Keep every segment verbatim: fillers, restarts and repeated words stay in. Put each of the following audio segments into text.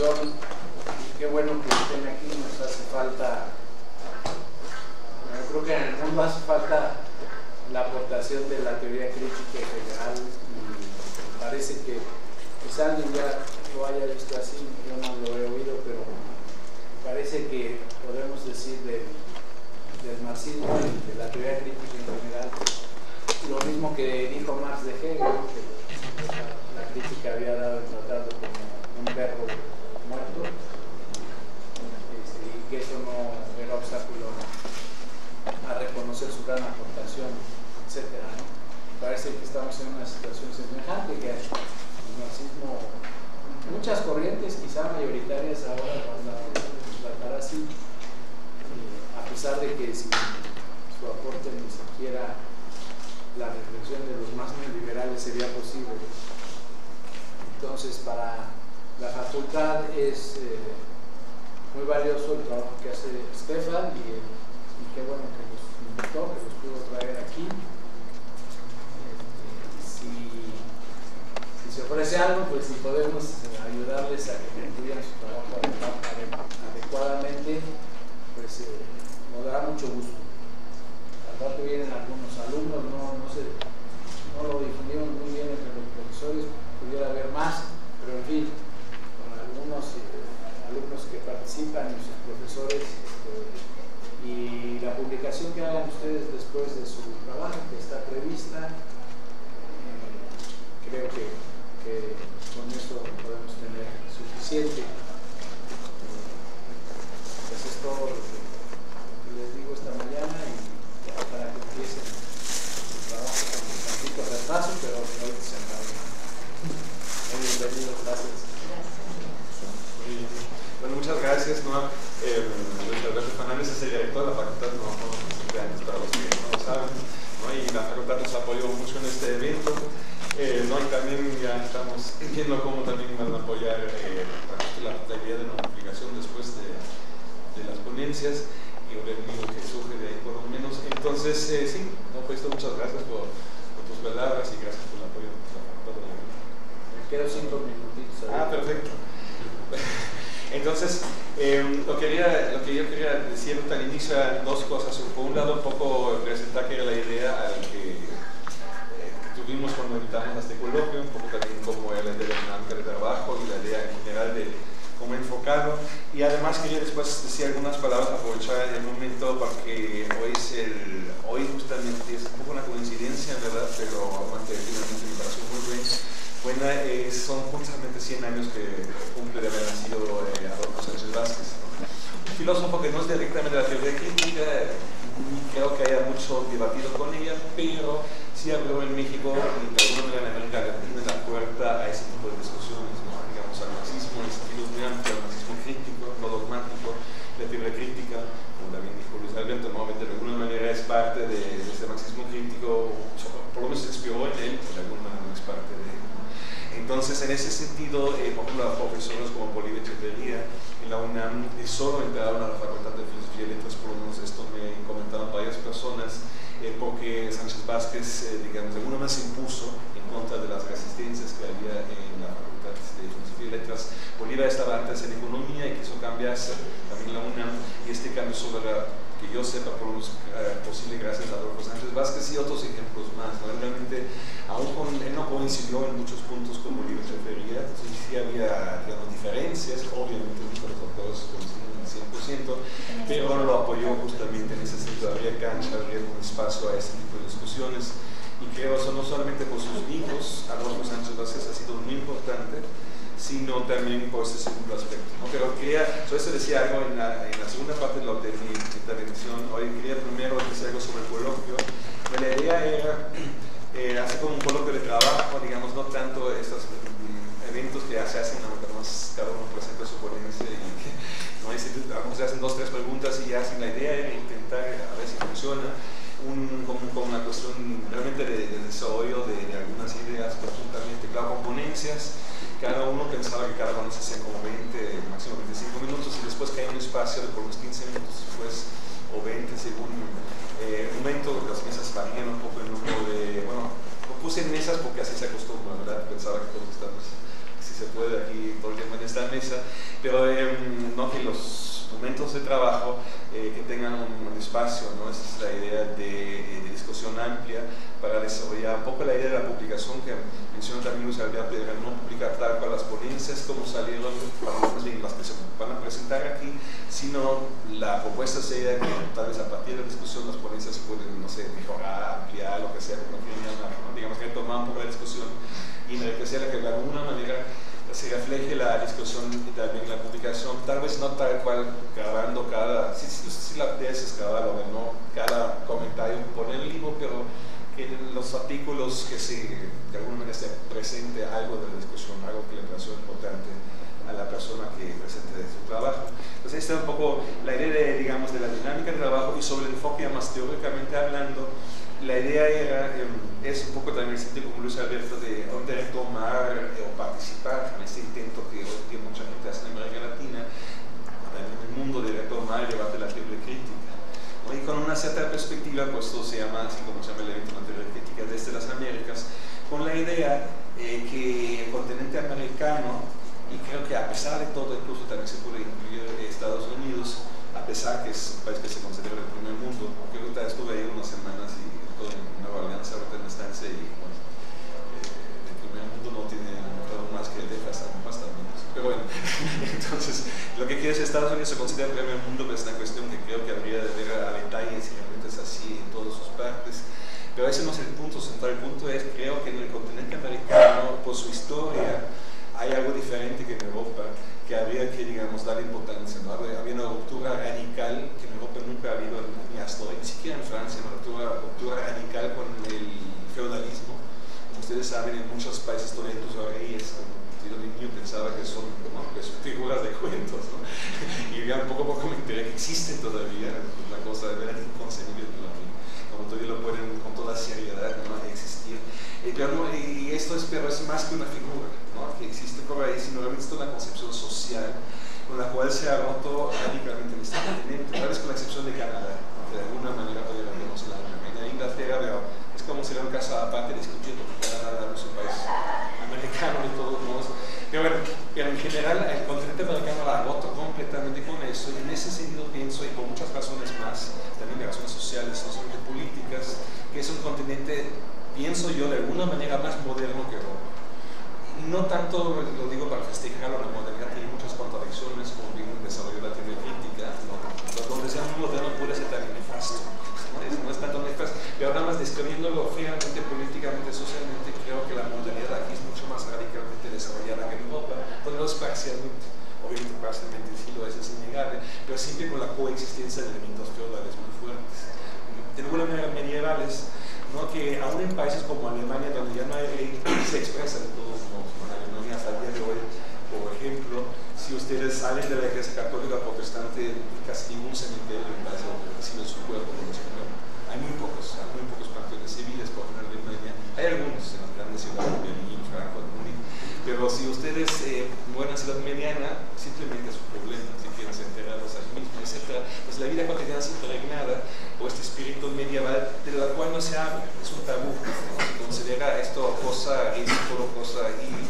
discusión. Qué bueno que estén aquí, nos hace falta, yo creo que en el mundo hace falta la aportación de la teoría crítica en general, y parece que pues alguien ya lo haya visto así, yo no lo he oído, pero parece que podemos decir del, del marxismo y de la teoría crítica en general lo mismo que dijo Marx de Hegel, que la crítica había dado el tratado como un perro muerto, este, y que eso no era obstáculo a reconocer su gran aportación, etcétera, ¿no? Parece que estamos en una situación semejante, que el marxismo, muchas corrientes, quizá mayoritarias ahora, van a tratar así, eh, a pesar de que si su aporte ni siquiera la reflexión de los más neoliberales sería posible. Entonces, para la facultad es eh, muy valioso el trabajo que hace Stefan, y, y qué bueno que los invitó, que los pudo traer aquí. Eh, si, si se ofrece algo, pues si podemos ayudarles a que concluyan su trabajo adecuadamente, pues eh, nos dará mucho gusto. Al rato vienen algunos alumnos, no, no, sé, no lo difundimos muy bien entre los profesores, pudiera haber más, pero en fin, con algunos eh, alumnos que participan y sus profesores, eh, y la publicación que hagan ustedes después de su trabajo, que está prevista, eh, creo que, que con eso podemos tener suficiente. Eh, pues es todo lo que, lo que les digo esta mañana, y para que empiecen su trabajo con un tantito retraso, pero hoy se acabó. Muy bienvenidos, gracias. Muy bien. Bueno, muchas gracias, Noah. Eh, Luis Alberto Fernández es el director de la facultad, no conozco años para los que no lo saben, ¿no? Y la facultad nos apoyó mucho en este evento, eh, ¿no? Y también ya estamos viendo cómo también van a apoyar eh, la, la idea de notificación después de, de las ponencias, y el enemigo que surge de ahí por lo menos. Entonces, eh, sí, no, pues muchas gracias por, por tus palabras y gracias por el apoyo de la facultad. Me quedo cinco minutitos. Ah, perfecto. Entonces, eh, lo, quería, lo que yo quería decir al inicio eran dos cosas. Por un lado, un poco presentar que era la idea al que, eh, que tuvimos cuando invitamos a este coloquio, un poco también como era la idea de la dinámica de trabajo y la idea en general de cómo enfocarlo, y además quería después decir algunas palabras, aprovechar el momento porque hoy es el, hoy justamente es un poco una coincidencia en verdad, pero finalmente me pareció muy bien. Bueno, eh, son justamente cien años que cumple de haber nacido eh, Adolfo Sánchez Vázquez, ¿no? Un filósofo que no es directamente de la teoría crítica, ni creo que haya mucho debatido con ella, pero sí abrió en México y de alguna manera en América Latina la puerta a ese tipo de discusiones, ¿no? Digamos, al marxismo en sentido muy amplio, al marxismo crítico, no dogmático, la teoría crítica, como también dijo Luis Alberto, ¿no? De alguna manera es parte de, de este marxismo crítico, por lo menos se inspiró en él, de alguna manera es parte de él. Entonces, en ese sentido, eh, por ejemplo, profesores como Bolívar Echeverría en la UNAM eh, solo entraron a la Facultad de Filosofía y Letras, por lo menos esto me comentaban varias personas, eh, porque Sánchez Vázquez, eh, digamos, de alguna manera se impuso en contra de las resistencias que había en la Facultad de Filosofía y Letras. Bolívar estaba antes en Economía y quiso cambiarse también la UNAM, y este cambio solo era, que yo sepa, por lo menos eh, posible gracias a Adolfo Sánchez Vázquez y otros ejemplos más, ¿no? Realmente, aún con, él no coincidió en muchos puntos con Bolívar Echeverría, entonces sí había, digamos, diferencias, obviamente muchos de los autores coinciden al cien por ciento, pero no lo apoyó justamente en ese sentido, había cancha, había un espacio a ese tipo de discusiones, y creo eso no solamente por sus hijos, Adolfo Sánchez Vázquez ha sido muy importante, sino también por ese segundo aspecto, ¿no? Pero quería, yo eso decía algo en la, en la segunda parte de, lo, de mi intervención. Hoy quería primero decir algo sobre el coloquio. La idea era eh, hacer como un coloquio de trabajo, digamos, no tanto estos mm, eventos que se hacen, ¿no? Más cada uno presenta su ponencia y ¿no? Y se, se hacen dos, tres preguntas y ya hacen la idea de intentar a ver si funciona. Un, con, con una cuestión realmente de, de desarrollo de, de algunas ideas conjuntamente, claro, con ponencias. Cada uno pensaba que cada uno se hacía como veinte, máximo veinticinco minutos, y después que hay un espacio de por unos quince minutos después, o veinte según eh, un momento. Las mesas varían un poco el número de, bueno, lo puse en mesas porque así se acostumbra, ¿verdad? Pensaba que todos estamos si se puede aquí todo el tiempo en esta mesa, pero eh, no que los momentos de trabajo eh, que tengan un, un espacio, ¿no? Esa es la idea de, de discusión amplia para desarrollar un poco la idea de la publicación que mencionó también Luis Alberto, de no publicar tal cual las ponencias como salieron, las que se van a presentar aquí, sino la propuesta sería que tal vez a partir de la discusión las ponencias se pueden, no sé, mejorar, ampliar, lo que sea, como quieran llamar, ¿no? Digamos que tomar un poco la discusión y enriquecerla, que de alguna manera se refleje la discusión y también la publicación, tal vez no tal cual grabando cada, si, si, si la idea es grabarlo, no cada comentario pone el libro, pero que en los artículos que se, de alguna manera se presente algo de la discusión, algo que le pareció importante a la persona que presente su trabajo. Entonces esta es un poco la idea de, digamos, de la dinámica del trabajo, y sobre el enfoque más teóricamente hablando, la idea era, eh, es un poco también el sentido como Luis Alberto de, de retomar eh, o participar en este intento que hoy día mucha gente hace en América Latina, también en el mundo, de retomar el debate de la teoría crítica, ¿no? Y con una cierta perspectiva, pues esto se llama, así como se llama el evento, la teoría crítica desde las Américas, con la idea eh, que el continente americano, y creo que a pesar de todo, incluso también se puede incluir Estados Unidos, a pesar que es un país que se considera el primer mundo, porque ahorita estuve ahí unas semanas y todo en Nueva Orleans, ahorita en estancia, y bueno, eh, el primer mundo no tiene todo más que Texas, más también. Pero bueno, entonces, lo que quiere es Estados Unidos se considera el primer mundo, pero es una cuestión que creo que habría de ver a detalles y realmente es así en todas sus partes. Pero ese no es el punto central, el punto es, creo que en el continente americano, por su historia, hay algo diferente que en Europa, que habría que, digamos, darle importancia, ¿no? Había una ruptura radical que en Europa nunca ha habido, ni hasta hoy, ni siquiera en Francia, una ruptura, ruptura radical con el feudalismo. Como ustedes saben, en muchos países todavía incluso reyes, como yo de niño pensaba que son, ¿no? que son figuras de cuentos, ¿no? Y ya poco a poco me enteré que existen todavía, la cosa de verdad inconcebible, ¿no? Como todavía lo pueden con toda seriedad, ¿no? existir. Y, pero, no, y esto es, pero es más que una figura, ¿no? que existe por ahí, sino realmente es una concepción social con la cual se ha roto radicalmente en este continente, tal vez con la excepción de Canadá, que de alguna manera podría vernos la en Inglaterra, pero es como si era un caso aparte discutido, porque Canadá no es un país americano de todos modos. Pero bueno, pero en general el continente americano la ha roto completamente con eso, y en ese sentido pienso, y por muchas razones más, también de razones sociales, no solamente políticas, que es un continente, pienso yo, de alguna manera más moderno que Europa. No tanto lo digo para festejarlo, la modernidad tiene muchas contradicciones, como bien el desarrollo de la teoría crítica, ¿no? Donde sea muy moderno puede ser también nefasto, ¿no? Es, no es tanto nefasto, pero nada más describiéndolo fríamente, políticamente, socialmente, creo que la modernidad aquí es mucho más radicalmente desarrollada que en Europa, donde no es parcialmente, obviamente parcialmente sí lo es, es innegable, pero siempre con la coexistencia de elementos feudales muy fuertes, de alguna manera medievales, ¿no? que aún en países como Alemania, donde ya no hay ley, se expresa de todos modos. En Alemania hasta el día de hoy, por ejemplo, si ustedes salen de la iglesia católica protestante, casi ningún cementerio en base a recibe su cuerpo como si fuera. Hay muy pocos, hay muy pocos panteones civiles, por ejemplo, en Alemania. Hay algunos en las grandes ciudades, Berlín, Frankfurt, Múnich, pero si ustedes eh, mueren en ciudad mediana, simplemente es un problema, si quieren ser enterrados allí mismo, etcétera. Pues la vida cotidiana es impregnada por este espíritu medieval de la cual no se habla, es un tabú, ¿no? Se considera esto cosa ridícula, cosa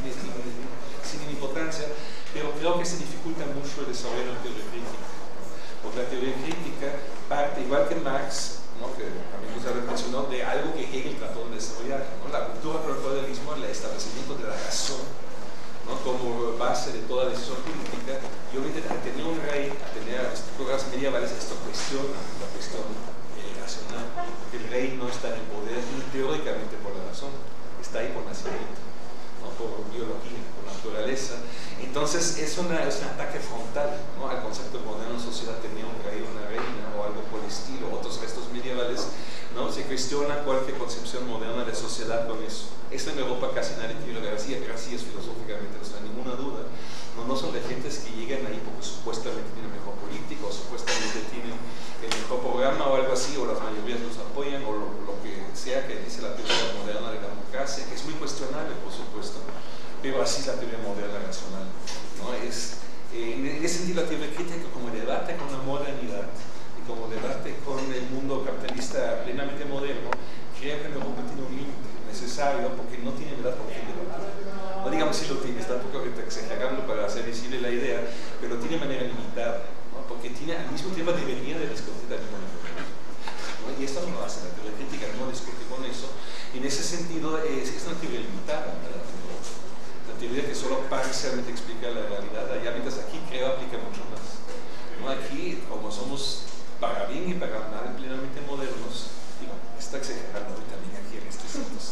sin importancia, pero creo que se dificulta mucho el desarrollo de la teoría crítica, porque la teoría crítica parte, igual que Marx, ¿no? que también nos mencionó, de algo que Hegel trató de desarrollar, ¿no? la cultura por el feudalismo, el establecimiento de la razón, ¿no? como base de toda decisión política, y obviamente al tener un rey, al tener las estructuras medievales, esto cuestiona la cuestión eh, racional, porque el rey no está en el poder ni teóricamente por la razón, está ahí por nacimiento, ¿no? por biología, por naturaleza. Entonces es, una, es un ataque frontal, ¿no? al concepto moderno de sociedad, tenía un rey, una reina o algo por el estilo, otros restos medievales, ¿no? se cuestiona cualquier concepción moderna de sociedad con eso. Esto en Europa casi nadie tiene gracia, gracias filosóficamente, no hay ninguna duda. No, no son de gentes que llegan ahí porque supuestamente tienen mejor política o supuestamente tienen el mejor programa o algo así, o las mayorías los apoyan, o lo, lo que sea que dice la teoría moderna de la democracia, que es muy cuestionable, por supuesto. Pero así es la teoría moderna racional, ¿no? Es, eh, en ese sentido la teoría crítica como debate con la modernidad y como debate con el mundo capitalista plenamente moderno, creo que en Europa tiene un límite necesario porque no tiene verdad por qué debatir. No digamos si lo tiene, está un poco exagerando para hacer visible la idea, pero tiene manera limitada, ¿no? Porque tiene, al mismo tiempo debería de discutir al mismo nivel, ¿no? Y esto no lo hace, la teoría crítica no discute con eso. En ese sentido es, es una teoría limitada, ¿verdad? La teoría que solo parcialmente explica la realidad, allá mientras aquí creo aplica mucho más, ¿no? Aquí, como somos para bien y para mal plenamente modernos, digo, está exagerando también aquí en estos sitios,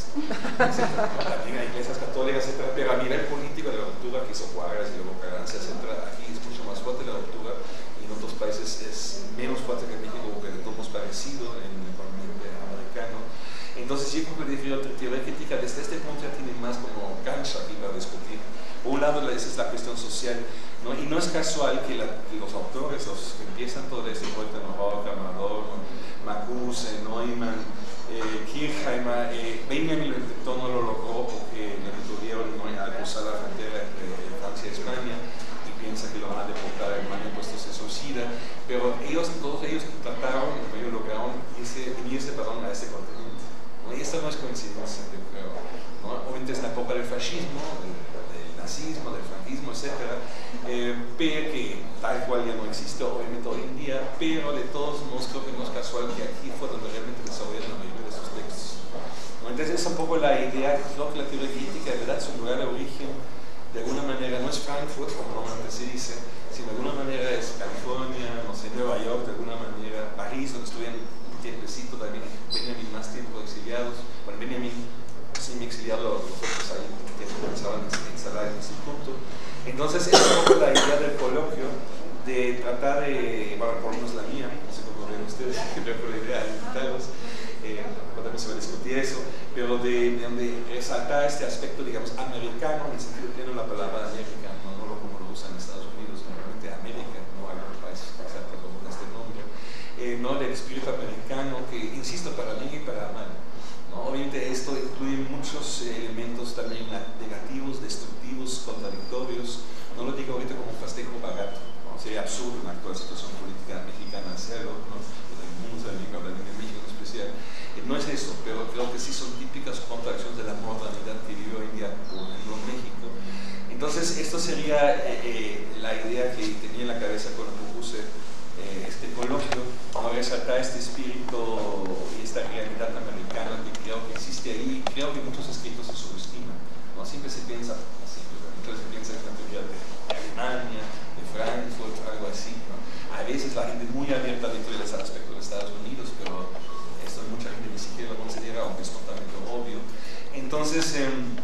también hay iglesias católicas, etcétera, pero a nivel político de la ruptura que hizo Juárez y luego Carranza, etcétera, aquí es mucho más fuerte la ruptura y en otros países es menos fuerte que en México, porque de todos parecido en el continente americano. Entonces yo creo que la teoría crítica desde este punto ya tiene más como cancha aquí para discutir. Por un lado, esa es la cuestión social, ¿no? Y no es casual que, la, que los autores, los que empiezan todo esto, Wolter, Roca, Adorno, Marcuse, Neumann, eh, Kirchheimer, eh, Benjamin lo intentó, no lo logró porque le detuvieron, ¿no?, al cruzar la frontera entre Francia y España y piensa que lo van a deportar a Alemania, puesto se suicida, pero ellos, todos ellos trataron, ellos lograron irse, venirse perdón, a este continente, ¿no? Y esta no es coincidencia, yo creo, ¿no? Obviamente es la época del fascismo, del, del nazismo, del franquismo, etcétera, eh, pero que tal cual ya no existe obviamente hoy en día, pero de todos modos creo que no es casual que aquí fue donde realmente desarrollaron la mayoría de sus textos, ¿no? Entonces es un poco la idea, creo que la teoría crítica de verdad su lugar de origen de alguna manera no es Frankfurt, como normalmente se dice, sino de alguna manera es California, no sé, Nueva York, de alguna manera París, donde estuvieron un tiempecito también, Benjamin más tiempo exiliados, bueno, Benjamin semi-exiliado, los otros ahí pensaban en instalar el instituto. Entonces es un poco la idea del coloquio de tratar de, bueno, por lo menos la mía, no sé cómo ven ustedes, creo que la idea de invitarlos, eh, también se va a discutir eso, pero de, de, de resaltar este aspecto, digamos, americano, en el sentido pleno de la palabra América, no, no lo como lo usan en Estados Unidos, normalmente América, no hay otros países exacto como este nombre, eh, no, del espíritu americano, que insisto, para bien y para mal, ¿no? Obviamente esto incluye muchos eh, elementos también negativos, destructivos, contradictorios. No lo digo ahorita como un festejo barato, ¿no? Sería absurdo en la actual situación política mexicana hacerlo, ¿no? El mundo se dedica a hablar en México en especial. Eh, no es eso, pero creo que sí son típicas contradicciones de la modernidad que vive hoy en día, por ejemplo, en México. Entonces, esto sería eh, eh, la idea que tenía en la cabeza cuando propuse eh, este coloquio, ¿no? Resaltar este espíritu y esta realidad americana que creo que existe ahí, y creo que muchos escritos se subestiman, ¿no? Siempre se piensa, no siempre, muchas veces se piensa en la teoría de Alemania, de Frankfurt, algo así, ¿no? A veces la gente muy abierta dentro del aspecto de Estados Unidos, pero esto mucha gente ni siquiera lo considera, aunque es totalmente obvio. Entonces, eh,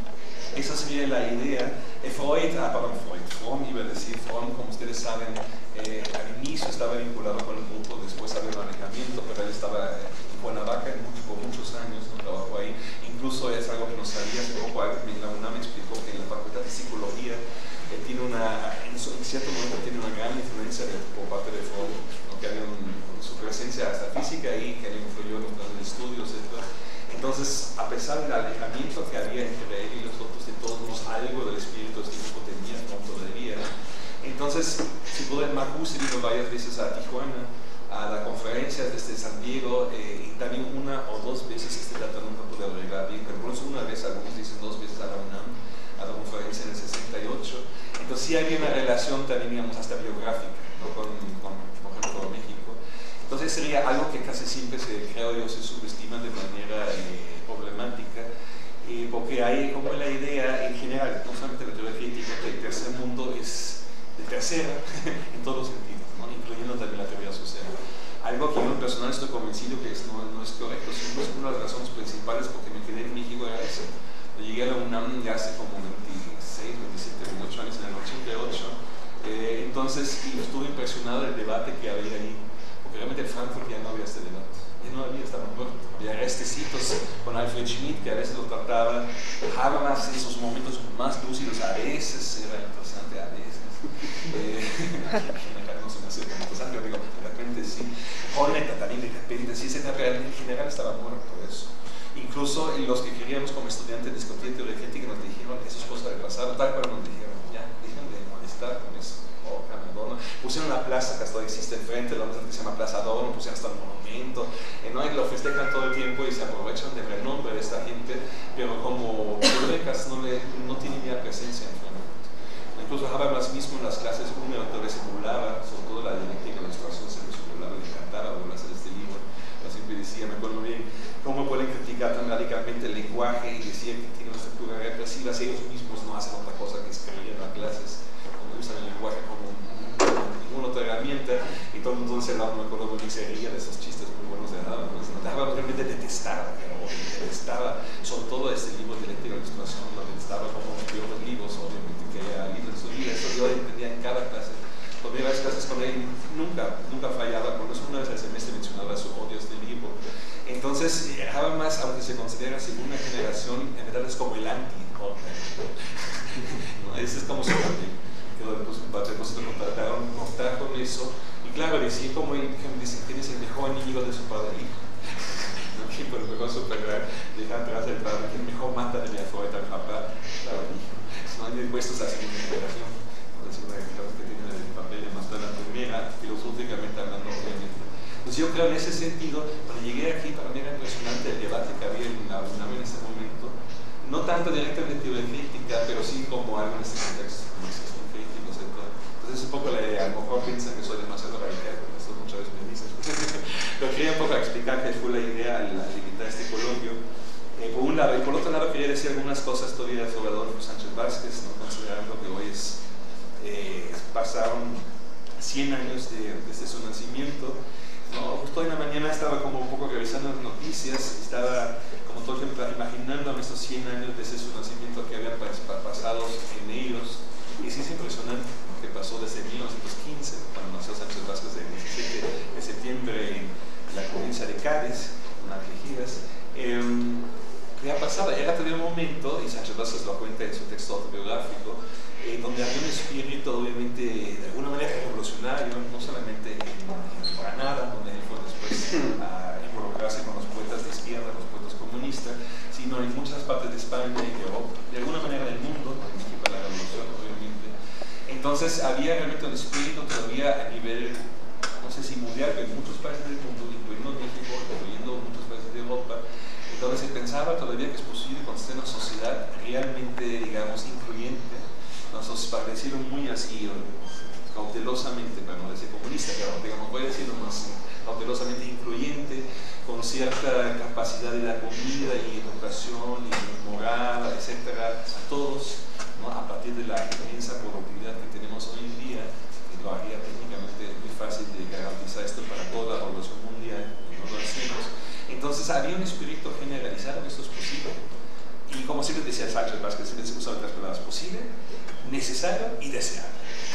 esa sería la idea. Eh, Freud, ah, perdón, Freud, Fromm iba a decir, Fromm, como ustedes saben, eh, al inicio estaba vinculado con el grupo, después había un alejamiento, pero él estaba en Cuernavaca por muchos años, no trabajó ahí. Incluso es algo que no sabía, hace poco la UNAM me explicó que en la Facultad de Psicología eh, tiene una, en, su, en cierto momento tiene una gran influencia de, por parte de Freud, ¿no? Que había un, su presencia hasta física ahí, que le influyó en los planes de estudios, etcétera. Entonces, a pesar del alejamiento que había entre él y los otros, de todos modos algo del espíritu de este grupo tenía, no todavía. Entonces, si pueden, Marcuse vino varias veces a Tijuana, a las conferencias desde San Diego, eh, y también una o dos veces este dato nunca pude arreglar bien, pero por eso una vez, algunos dicen dos veces a la UNAM, a la conferencia en el sesenta y ocho. Entonces sí había una relación también, digamos, hasta biográfica, ¿no? con, con, por ejemplo, México. Entonces sería algo que casi siempre, se, creo yo, se subestima de manera eh, problemática, eh, porque hay como la idea, en general, no solamente la teoría crítica, que el tercer mundo es de tercera en todos los sentidos, ¿no? Incluyendo también la teoría social. Algo que yo en personal estoy convencido que es, no, no es correcto, sino es una de las razones principales porque me quedé en México era eso. Llegué a la UNAM ya hace como veintiséis, veintisiete, veintiocho años, en el ochenta y ocho, eh, entonces y estuve impresionado del debate que había ahí, porque realmente en Frankfurt ya no había este debate, ya no había, estaba muerto. Había restecitos con Alfred Schmidt, que a veces lo trataba, Habermas en sus momentos más lúcidos, a veces era interesante, a veces. Eh, no se me hace tan interesante, digo, de repente sí. Honeta también, de repente sí, pero en general estaba muerto eso. Incluso los que queríamos como estudiantes discutir teoría crítica nos dijeron, eso es cosa del pasado, tal cual nos dijeron, ya, dejen de molestar con eso, oh, Adorno. pusieron la plaza que hasta hoy existe enfrente, la que se llama Plaza Adorno, pusieron hasta el monumento, eh, ¿no? Y lo festejan todo el tiempo y se aprovechan del renombre de esta gente, pero como bibliotecas no, le, no tienen ya presencia en Frankfurt. Incluso Habermas mismo en las clases uno todavía se burlaba, sobre todo la dialéctica de la ilustración se les burlaba, le encantaba burlarse de este libro. Yo siempre decía, me acuerdo bien, cómo pueden criticar tan radicalmente el lenguaje y decir que tiene una estructura represiva si ellos mismos no hacen otra cosa que escribir en las clases, como usan el lenguaje como ninguna otra herramienta, y todo el mundo se hablaba, me acuerdo muy se reía de esos chistes muy buenos de Habermas, ¿no? Habermas realmente detestaba, pero detestaba sobre todo este libro de dialéctica de la ilustración, lo detestaba como otros libros, obviamente que haya leído en su vida, eso yo entendía en cada clase. Tomé varias clases con él, nunca, nunca fallaba, por eso una vez al semestre mencionaba su odio a este libro. Entonces, Habermas, aunque se considera segunda generación, en verdad es como el anti-Horkheimer. ¿No? Ese es como su arte. Quedó después un propósito contrataron contar con eso. Y claro, decía como él, dicen que es el mejor enemigo de su padre e hijo. Que por el mejor superar, deja atrás el padre, que el mejor mata de mi afuera al papá, claro, el hijo. No hay puestos a la segunda generación. Entonces, una clase que tiene el papel de más la primera, filosóficamente hablando, obviamente. Pues yo creo en ese sentido, cuando llegué aquí, para mí era impresionante el debate que había en la UNAM en ese momento, no tanto directamente teoría crítica, pero sí como algo en este contexto, como existen críticos, etcétera. Entonces es un poco la idea, a lo mejor piensan que soy demasiado radical, porque esto muchas veces me dicen, pero quería un poco explicar que fue la idea al limitar este coloquio. Eh, por un lado, y por otro lado quería decir algunas cosas todavía sobre Adolfo Sánchez Vázquez, ¿no? Considerando que hoy es, eh, pasaron cien años de, desde su nacimiento. No, justo hoy en la mañana estaba como un poco revisando las noticias, estaba como todo el tiempo imaginando estos cien años desde su nacimiento que habían pasado en ellos, y sí es impresionante que pasó desde mil novecientos quince, cuando nació Sánchez Vázquez, el diecisiete de septiembre en la provincia de Cádiz, en Algeciras. Eh, ya pasaba, era todavía un momento, y Sánchez Vázquez lo cuenta en su texto autobiográfico, eh, donde había un espíritu obviamente de alguna manera revolucionario, no solamente en, en Granada, donde él fue después a involucrarse con los poetas de izquierda, los poetas comunistas, sino en muchas partes de España y de Europa, de alguna manera del mundo, para la revolución obviamente. Entonces había realmente un espíritu todavía a nivel, no sé si mundial, pero en muchos países del mundo, incluyendo México, incluyendo muchos países de Europa, donde se pensaba todavía que es posible construir una sociedad realmente, digamos, incluyente. Nosotros, para decirlo muy así, cautelosamente, para no decir comunista, pero digamos, voy a decirlo más cautelosamente incluyente, con cierta capacidad de dar comida y educación y moral, etcétera, a todos, ¿no? A partir de la inmensa productividad que tenemos hoy en día, que lo haría técnicamente muy fácil de garantizar esto para toda la población mundial, y no lo hacemos. Entonces había un espíritu generalizado que esto es posible. Y como siempre decía Sánchez Vázquez, siempre se usaban las palabras posible, necesario y deseable.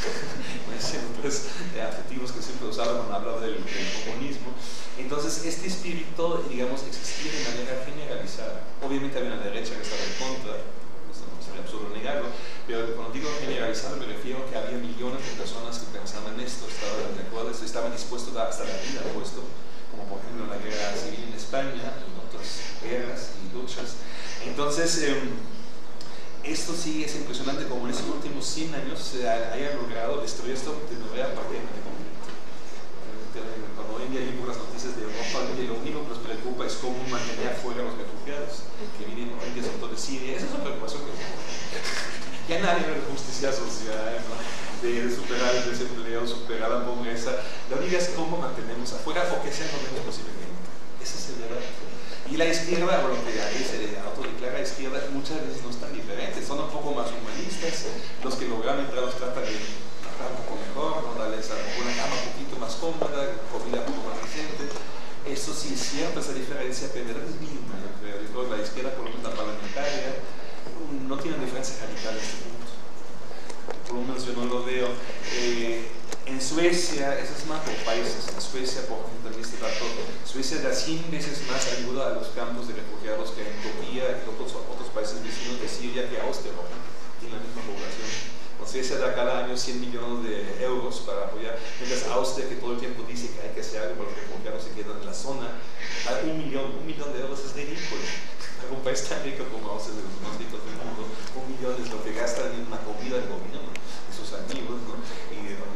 Pues, eh, adjetivos que siempre usaba cuando hablaba del, del comunismo. Entonces este espíritu, digamos, existía de manera generalizada. Obviamente había una derecha que estaba en contra, esto no sería absurdo negarlo, pero cuando digo generalizado me refiero a que había millones de personas que pensaban en esto, estaban de acuerdo, estaban dispuestos a hasta la vida puesto, como por ejemplo en la guerra civil en España, en otras guerras y luchas. Entonces, eh, esto sí es impresionante como en estos últimos cien años se haya logrado destruir esto de manera prácticamente completa. Cuando hoy en día hay pocas noticias de Europa, lo único que nos preocupa es cómo mantener afuera a los refugiados que vienen hoy en día sobre todo de Siria. Esa es una preocupación que ya nadie ve de justicia social, ¿no? De superar el desempleo, superar la pobreza. La única es cómo mantenemos afuera o que sea lo menos posible. Ese es el debate. Y la izquierda, bueno, que ahí se autodeclara izquierda, muchas veces no están diferentes, son un poco más humanistas, los que logran entrar los tratan de tratar un poco mejor, ¿no? Darles a una cama un poquito más cómoda, comida un poco más decente. Eso sí es cierto, esa diferencia, pero es mínima, yo creo. Yo creo que la izquierda, por lo menos la parlamentaria, no tiene diferencia radical en este punto. Por lo menos yo no lo veo. Eh, En Suecia, eso es más por países, en Suecia, por ejemplo, también este dato, Suecia da cien veces más ayuda a los campos de refugiados que en Turquía y otros, otros países vecinos de Siria que Austria, por ejemplo, tiene la misma población. O Suecia da cada año cien millones de euros para apoyar, mientras Austria, que todo el tiempo dice que hay que hacer algo para los refugiados se quedan en la zona, da un millón, un millón de euros es ridículo. Para un país tan rico como Austria, de los más ricos del mundo, un millón es lo que gastan en una comida del gobierno, de sus amigos, ¿no? Y más, más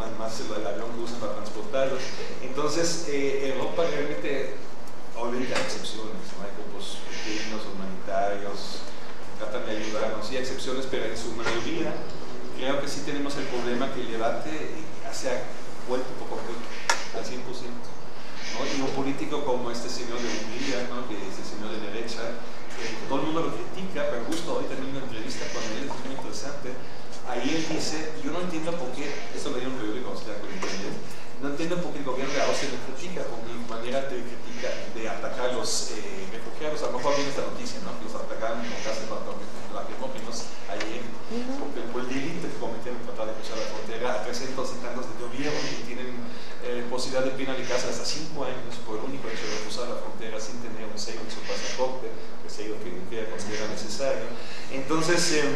el avión que usan para transportarlos. Entonces, eh, Europa realmente, obviamente hay excepciones, ¿no? Hay grupos pequeños, humanitarios, tratan de ayudarnos, sí hay excepciones, pero en su mayoría creo que sí tenemos el problema que el debate se ha vuelto poco a poco, al cien por ciento. ¿No? Y un político como este señor de Hungría, ¿no? Que es el señor de derecha, que todo el mundo lo critica, pero justo hoy también una entrevista con él, es muy interesante. Ahí él dice, yo no entiendo por qué, esto lo leí en un periódico austriaco, no entiendo por qué el gobierno de Austria me critica por mi manera de critica de atacar a los eh, refugiados. A lo mejor viene esta noticia, ¿no? Que los atacaron con gases lacrimógenos ayer, porque por el delito que cometieron tratar de cruzar la frontera a trescientos y tantos de gobierno que tienen eh, posibilidad de penalizarse hasta cinco años por el único hecho de cruzar la frontera sin tener un sello en su pasaporte, que es sello que ella considera necesario. Entonces, eh,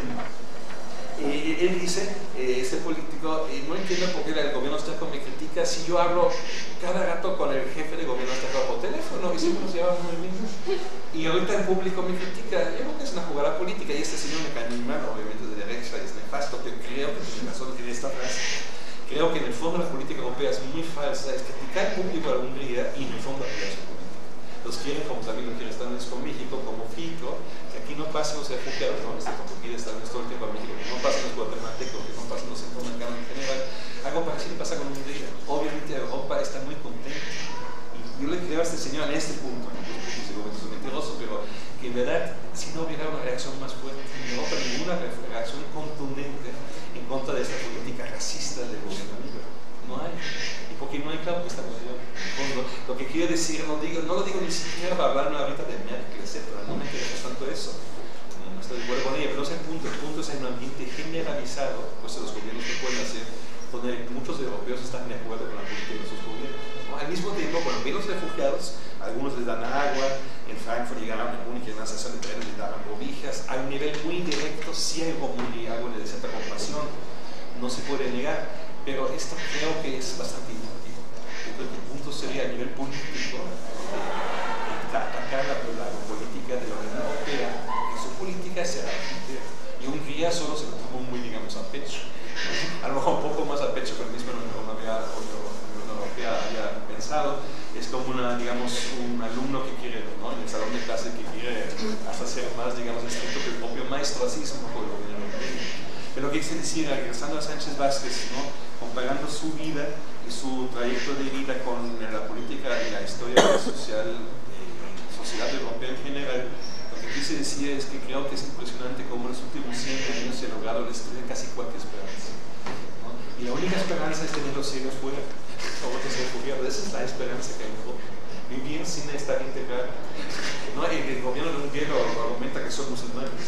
Eh, él dice, eh, este político, eh, no entiendo por qué el gobierno austriaco me critica si yo hablo cada rato con el jefe del gobierno austriaco por teléfono y siempre nos llevamos muy bien. Y ahorita el público me critica, yo creo que es una jugada política y este señor me cae muy mal, obviamente de derecha, es nefasto, pero creo que tiene razón, tiene esta frase. Creo que en el fondo la política europea es muy falsa, es criticar el público de Hungría y en el fondo apoyar su política. Los quieren, como también lo quieren Estados Unidos con México, como Fico, que aquí no pasen los refugiados, ¿no? Este compromiso de Estados Unidos todo el tiempo a México, que no pasen los guatemaltecos, que no pasen los centroamericanos en general. Algo parecido pasa con Hungría. Obviamente Europa está muy contenta. Y yo le creo a este señor en este punto, ¿no? Porque seguramente es un mentiroso, pero que en verdad, si no hubiera una reacción más fuerte en Europa, ninguna reacción contundente en contra de esta política racista del gobierno libre. No hay. Y porque no hay claro que esta posición. Lo que quiero decir, no, digo, no lo digo ni siquiera para hablar ahorita de Merkel, etcétera. No me interesa tanto eso. No estoy de acuerdo con ella, pero no es el punto. El punto es en un ambiente generalizado, pues los gobiernos que pueden hacer, donde muchos europeos están de acuerdo con la política de sus gobiernos. ¿No? Al mismo tiempo, cuando ven los refugiados, algunos les dan agua, en Frankfurt llegaron en Múnich, en una estación de trenes les daban cobijas. A un nivel muy directo, sí hay algo de cierta compasión, no se puede negar. Pero esto creo que es bastante inútil. Yo creo que el punto sería a nivel político eh, atacar la, la política de la Unión Europea, que su política será la y Hungría solo se lo tomó muy, digamos, a pecho. A lo mejor un poco más a pecho, pero mismo la Unión Europea haya pensado. Es como una, digamos, un alumno que quiere, ¿no? En el salón de clase que quiere hasta ser más, digamos, estricto que el propio maestro, así es un poco el gobierno europeo. Pero que quise decir, regresando a Sánchez Vázquez, ¿no? Comparando su vida y su trayecto de vida con la política y la historia social, eh, sociedad europea en general, lo que quise decir es que creo que es impresionante cómo en los últimos cien años se ha logrado destruir casi cualquier esperanza, ¿no? Y la única esperanza es tener los cielos fuera, como otros refugiados. Esa es la esperanza que hay en Europa. Vivir sin estar integrado, ¿no? El, el gobierno de Hungría argumenta que son musulmanes.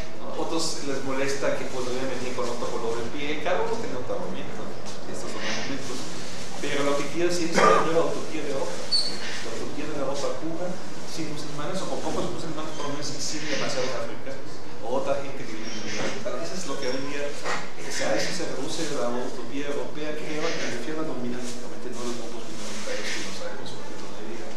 Otros les molesta que podrían venir con otro color de piel, cada uno tiene otro argumento, estos son argumentos. Pero lo que quiero decir es que la nueva utopía de Europa, la utopía de la Europa pura, sin musulmanes o con pocos musulmanes, por lo menos sin demasiados africanos, o otra gente que vive en el mundo. Eso es lo que hoy en día, o sea, eso se reduce a la utopía europea que lleva que refiere a dominantemente no los grupos minoritarios que no saben su objeto de vida.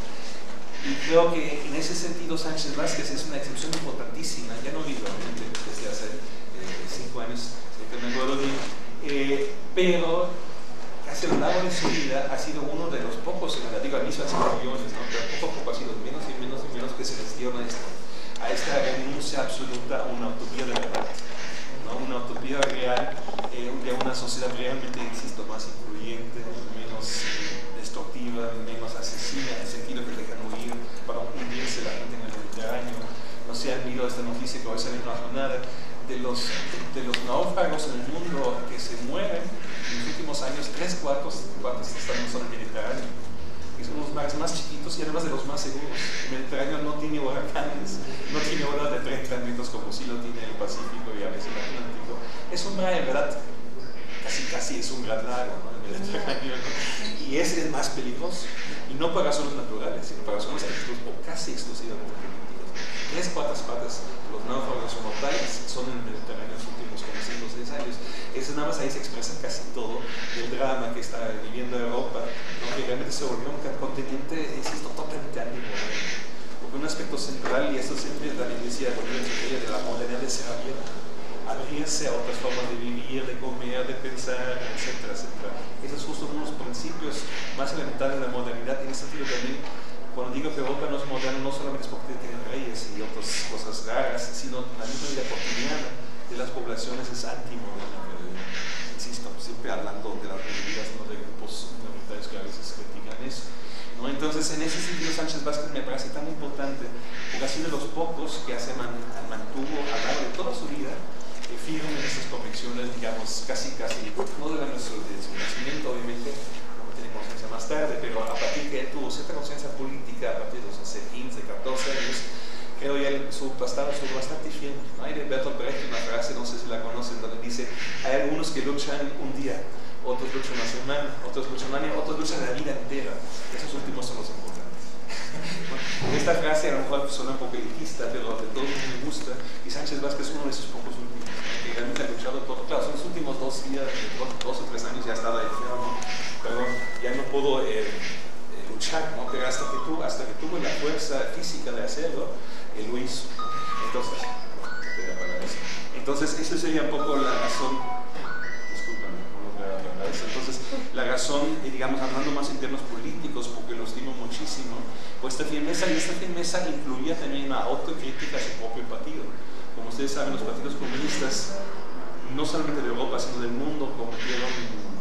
Y creo que en ese sentido Sánchez Vázquez es una excepción importantísima, ya no vivo desde hace eh, cinco años, que me acuerdo bien, eh, pero casi a lo largo de su vida ha sido uno de los pocos, en la digo al inicio han sido millones, ¿no? Pero poco a poco ha sido menos y menos y menos que se gestiona esto, a esta renuncia absoluta a una utopía de verdad, ¿no? Una utopía real eh, de una sociedad realmente, insisto, más incluyente, menos eh, destructiva, menos asesina, en el sentido que dejan huir para hundirse la gente en el Mediterráneo. No sé si han visto esta noticia que hoy salió en la jornada de los, de, de los náufragos en el mundo que se mueren en los últimos años, tres cuartos, cuartos están en el Mediterráneo. Que son los mares más chiquitos y además de los más seguros. El Mediterráneo no tiene huracanes, no tiene olas de treinta metros como sí lo tiene el Pacífico y a veces el Atlántico. Es un mar, en verdad, casi casi es un gran lago, ¿no? El Mediterráneo, ¿no? Y ese es más peligroso. Y no para razones naturales, sino para razones exclusivas o casi exclusivamente políticas. Tres cuartas partes de los náufragos mortales son en el Mediterráneo en los últimos cinco o seis años. Eso nada más ahí se expresa casi todo el drama que está viviendo Europa, ¿no? Que realmente se volvió un continente, insisto, totalmente antimoderno. Porque un aspecto central, y esto siempre también decía de la modernidad de ser abierto. abrirse a otras formas de vivir, de comer, de pensar, etcétera, etcétera. Esos son justo unos principios más elementales de la modernidad. En este sentido también, cuando digo que Europa no es moderna, no solamente es porque tiene reyes y otras cosas raras, sino la misma vida cotidiana de las poblaciones es antimoderna. Insisto, siempre hablando de las medidas, no de grupos minoritarios que a veces critican eso, ¿no? Entonces, en ese sentido, Sánchez Vázquez me parece tan importante porque ha sido de los pocos que se man, mantuvo a lo largo de toda su vida eh, firme en estas convicciones, digamos, casi, casi, no de, la, de su nacimiento, obviamente, no tiene conciencia más tarde, pero a partir que él tuvo cierta conciencia política, a partir de los hace quince, catorce años, creo ya su pasado estuvo bastante firme, ¿no? Hay de Bertolt Brecht una frase, no sé si la conocen, donde dice: hay algunos que luchan un día, otros luchan una semana, otros luchan un año, otros luchan la vida entera. Esos últimos son los importantes. Esta frase a lo mejor suena un poco elitista, pero de todos me gusta, y Sánchez Vázquez es uno de esos pocos últimos, ¿no? Que realmente ha luchado todo. Claro, son los últimos dos días, dos, dos o tres años ya estaba enfermo, pero ya no pudo eh, eh, luchar, ¿no? Pero hasta que, tuvo, hasta que tuvo la fuerza física de hacerlo, él lo hizo. Entonces, entonces esa sería un poco la razón. Discúlpame, no lo voy a hablar. Entonces, la razón, digamos, hablando más en términos políticos, porque lo estimo muchísimo, pues esta firmeza, y esta firmeza incluía también una autocrítica a su propio partido. Como ustedes saben, los partidos comunistas, no solamente de Europa, sino del mundo, cometieron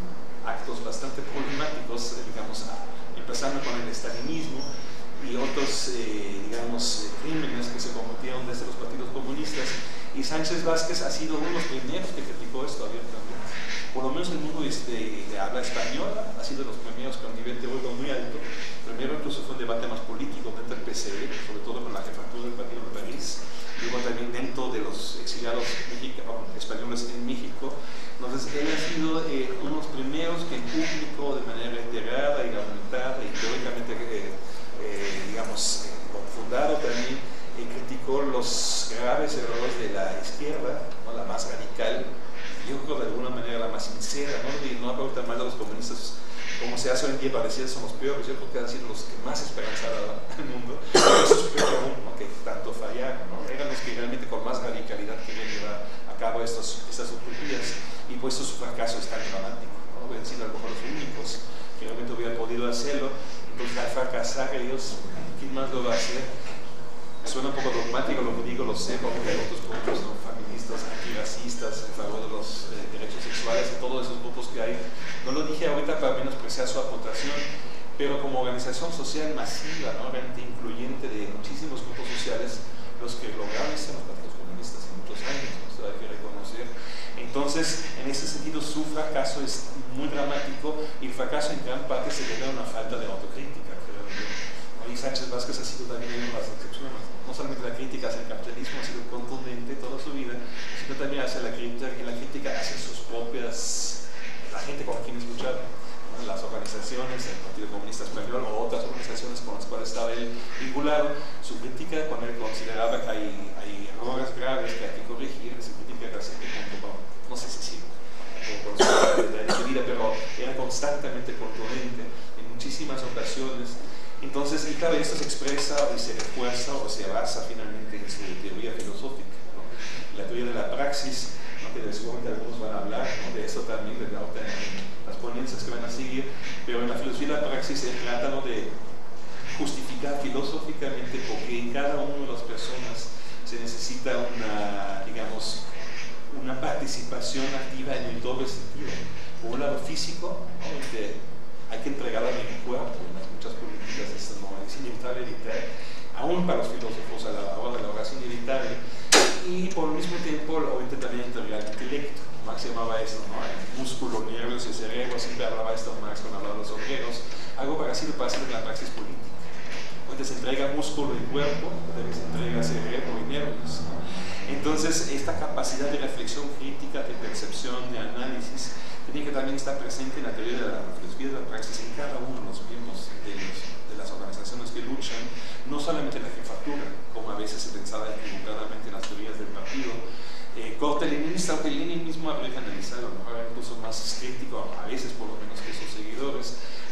actos bastante problemáticos, digamos, empezando con el estalinismo y otros, eh, digamos, crímenes que se cometieron desde los partidos comunistas, y Sánchez Vázquez ha sido uno de los primeros que criticó esto abiertamente. Por lo menos el mundo este, de habla española ha sido de los primeros con nivel teórico muy alto. Primero incluso fue un debate más político dentro del P C E, sobre todo con la jefatura del Partido de París, luego también dentro de los exiliados mexicanos, españoles en México. Entonces él ha sido eh, uno de los primeros que en público, de manera reiterada y argumentada y teóricamente eh, Eh, digamos, eh, fundado también, eh, criticó los graves errores de la izquierda, ¿no? La más radical, yo creo de alguna manera la más sincera, ¿no? Y no hablo tan mal de los comunistas como se hace hoy en día, para decir son los peores, yo creo que han sido los que más esperanza daban al mundo, pero eso es peor aún, ¿no? Que tanto fallaron, ¿no? Eran los que realmente con más radicalidad querían llevar a cabo estos, estas utopías, y pues su fracaso es tan dramático, ¿no? Hubieran sido a lo mejor los únicos que realmente hubieran podido hacerlo. Entonces, al fracasar ellos, ¿quién más lo va a hacer? Suena un poco dogmático lo que digo, lo sé, porque hay otros grupos, ¿no? Feministas, antirracistas, en favor de los eh, derechos sexuales y todos esos grupos que hay. No lo dije ahorita para menospreciar su aportación, pero como organización social masiva, ¿no? Realmente incluyente de muchísimos grupos sociales, los que lograron ser los partidos comunistas en muchos años, ¿no? Esto hay que reconocer. Entonces, en ese sentido, su fracaso es muy dramático, y el fracaso en gran parte se debe a una falta de autocrítica, creo yo, ¿no? Y Sánchez Vázquez ha sido también una de las excepciones, no solamente la crítica hacia el capitalismo ha sido contundente toda su vida, sino también hacia la crítica, la crítica hacia sus propias, la gente con quienes luchaba, ¿no? Las organizaciones, el Partido Comunista Español o otras organizaciones con las cuales estaba él vinculado. Su crítica, cuando él consideraba que hay, hay errores graves que hay que corregir, su crítica era siempre como, no sé si sí, por su vida, pero era constantemente contundente en muchísimas ocasiones. Entonces, y claro, esto se expresa y se refuerza o se basa finalmente en su teoría filosófica, ¿no? La teoría de la praxis, ¿no? Que seguramente algunos van a hablar, ¿no? De eso también, de las ponencias que van a seguir, pero en la filosofía de la praxis se trata, ¿no? De justificar filosóficamente por qué en cada una de las personas se necesita una, digamos, una participación activa en el doble sentido. Por un lado físico, ¿no? Que hay que entregar a mi cuerpo, en las muchas políticas esto no es inevitable evitar, aún para los filósofos a la hora de la oración inevitable, y por el mismo tiempo obviamente también entregar el intelecto. Marx llamaba esto, ¿no? El músculo, nervios y cerebro, siempre hablaba esto Marx cuando hablaba de los obreros, algo parecido pasa en la praxis política. Donde se entrega músculo y cuerpo, donde se entrega cerebro y nervios, ¿no? Entonces, esta capacidad de reflexión crítica, de percepción, de análisis, tiene que también estar presente en la teoría de la filosofía de la praxis en cada uno de los miembros de, los, de las organizaciones que luchan, no solamente en la jefatura, como a veces se pensaba equivocadamente en las teorías del partido, eh, corte leninista, aunque Lenin mismo habría que analizarlo, ¿no? Incluso más crítico, a veces por lo menos, que sus seguidores,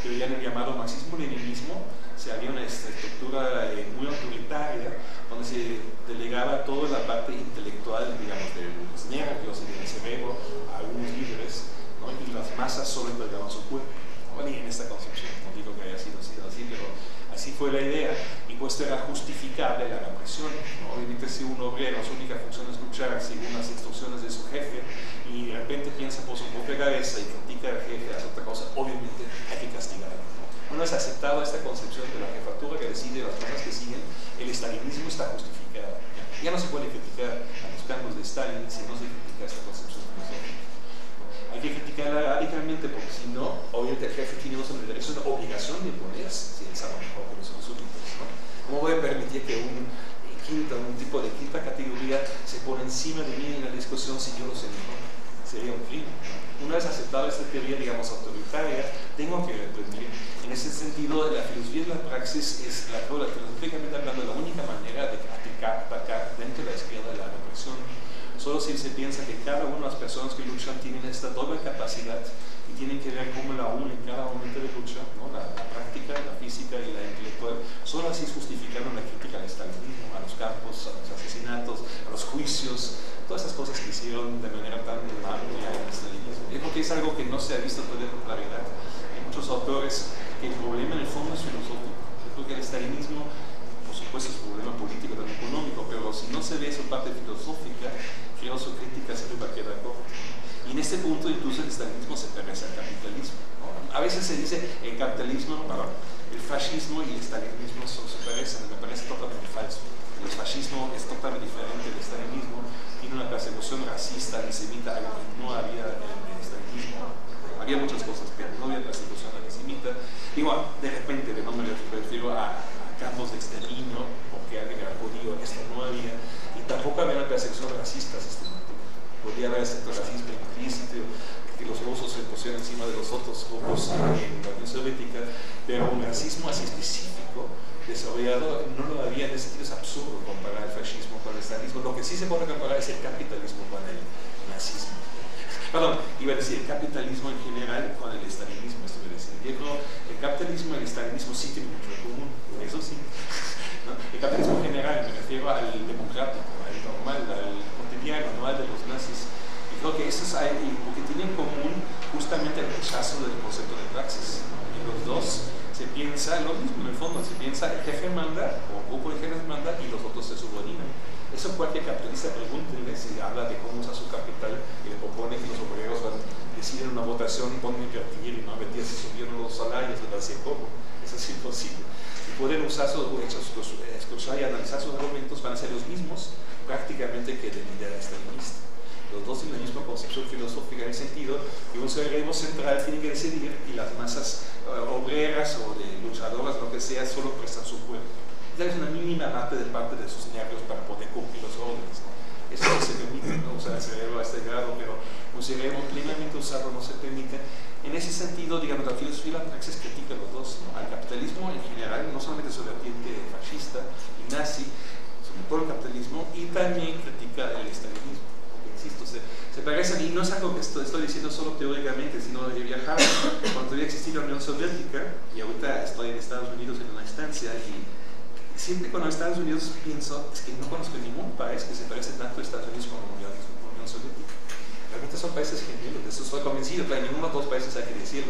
que veían el llamado marxismo-leninismo, se había una estructura eh, muy autoritaria, donde se delegaba toda la parte intelectual, digamos, de los nervios y del cerebro a algunos líderes, ¿no? Y las masas solo entregaban su cuerpo. Bueno, y en esta concepción, no digo que haya sido, sido así, pero así fue la idea, y pues era justificable la represión, ¿no? Obviamente si un obrero su única función es luchar según las instrucciones de su jefe, y de repente piensa por su propia cabeza y critica al jefe, hace otra cosa, obviamente hay que castigarlo. Una vez aceptada esta concepción de la jefatura que decide las cosas que siguen, el estalinismo está justificado. Ya no se puede criticar a los cambios de Stalin si no se critica esta concepción filosófica. Hay que criticarla radicalmente porque si no, obviamente el jefe tiene un derecho, una obligación de oponerse si él sabe mejor que los súbditos, ¿no? ¿Cómo voy a permitir que un quinta, un tipo de quinta categoría se pone encima de mí en la discusión si yo lo sé mejor? Sería un crimen. Una vez aceptada esta teoría, digamos, autoritaria, tengo que reprender. En ese sentido, la filosofía de la praxis es, la, filosóficamente hablando, la única manera de atacar, atacar dentro de la izquierda de la represión. Solo si se piensa que cada una de las personas que luchan tienen esta doble capacidad y tienen que ver cómo la une en cada momento de lucha, ¿no? la, la práctica, la física y la intelectual, solo así es justificando la crítica al estalinismo, a los campos, a los asesinatos, a los juicios, todas esas cosas que hicieron de manera tan amplia en el estalinismo. Yo creo que es algo que no se ha visto todavía con claridad. Hay muchos autores que el problema en el fondo es filosófico. Yo creo que el estalinismo, por supuesto, es un problema político, también económico, pero si no se ve esa parte filosófica, creo que su crítica siempre va a quedar corta. Y en este punto incluso el estalinismo se parece al capitalismo, ¿no? A veces se dice el capitalismo, perdón, el fascismo y el estalinismo son, se parecen, me parece totalmente falso. El fascismo es totalmente diferente del estalinismo, tiene una persecución racista, antisemita, algo que no había en el estalinismo. Había muchas cosas, pero no había persecución antisemita. Igual, de repente, de no me refiero a, a campos de exterminio, porque alguien era judío, esto no había, y tampoco había una persecución racista sistemática. Podía haber cierto racismo implícito, que los rusos se pusieron encima de los otros grupos en la Unión Soviética, pero un racismo así específico, desarrollado, no lo había. En ese sentido es absurdo comparar el fascismo con el estalinismo. Lo que sí se puede comparar es el capitalismo con el nazismo. Perdón, iba a decir el capitalismo en general con el estalinismo, esto iba a decir. Digo, el capitalismo y el estalinismo sí tienen mucho en común, eso sí. ¿No? El capitalismo en general, me refiero al democrático, al normal, al cotidiano, no al de los nazis. Y creo que eso es algo que tienen en común justamente el rechazo del concepto de praxis. Y los dos se piensa lo mismo, en el fondo, se piensa el jefe manda, o un grupo de jefes manda, y los otros se subordinan. Eso cualquier capitalista pregúntenle si habla de cómo usa su capital y le propone que los obreros van, deciden una votación y ponen a invertir y no a ver si subieron los salarios, le va a decir cómo. Eso es imposible. Si pueden usar sus, escuchar y analizar sus argumentos, van a ser los mismos prácticamente que de la idea estalinista. Los dos tienen la misma concepción filosófica en el sentido que un cerebro central tiene que decidir y las masas uh, obreras o de luchadoras, lo que sea, solo prestan su cuerpo. Ya es una mínima parte de parte de sus nervios para poder cumplir los órdenes, ¿no? Eso no se permite, ¿no? Usar el cerebro a este grado, pero un cerebro plenamente usado no se permite. En ese sentido, digamos, la filosofía y la praxis critica los dos, ¿no? Al capitalismo en general, no solamente su vertiente fascista y nazi, sobre todo el capitalismo, y también critica el estalinismo. Insisto, se, se parecen, y no es algo que estoy, estoy diciendo solo teóricamente, sino de viajar cuando había existido la Unión Soviética, y ahorita estoy en Estados Unidos en una estancia, y siempre cuando Estados Unidos pienso, es que no conozco ningún país que se parece tanto a Estados Unidos como a la Unión Soviética. Realmente son países gemelos, de eso estoy convencido, claro, ninguno de los dos países hay que decirlo.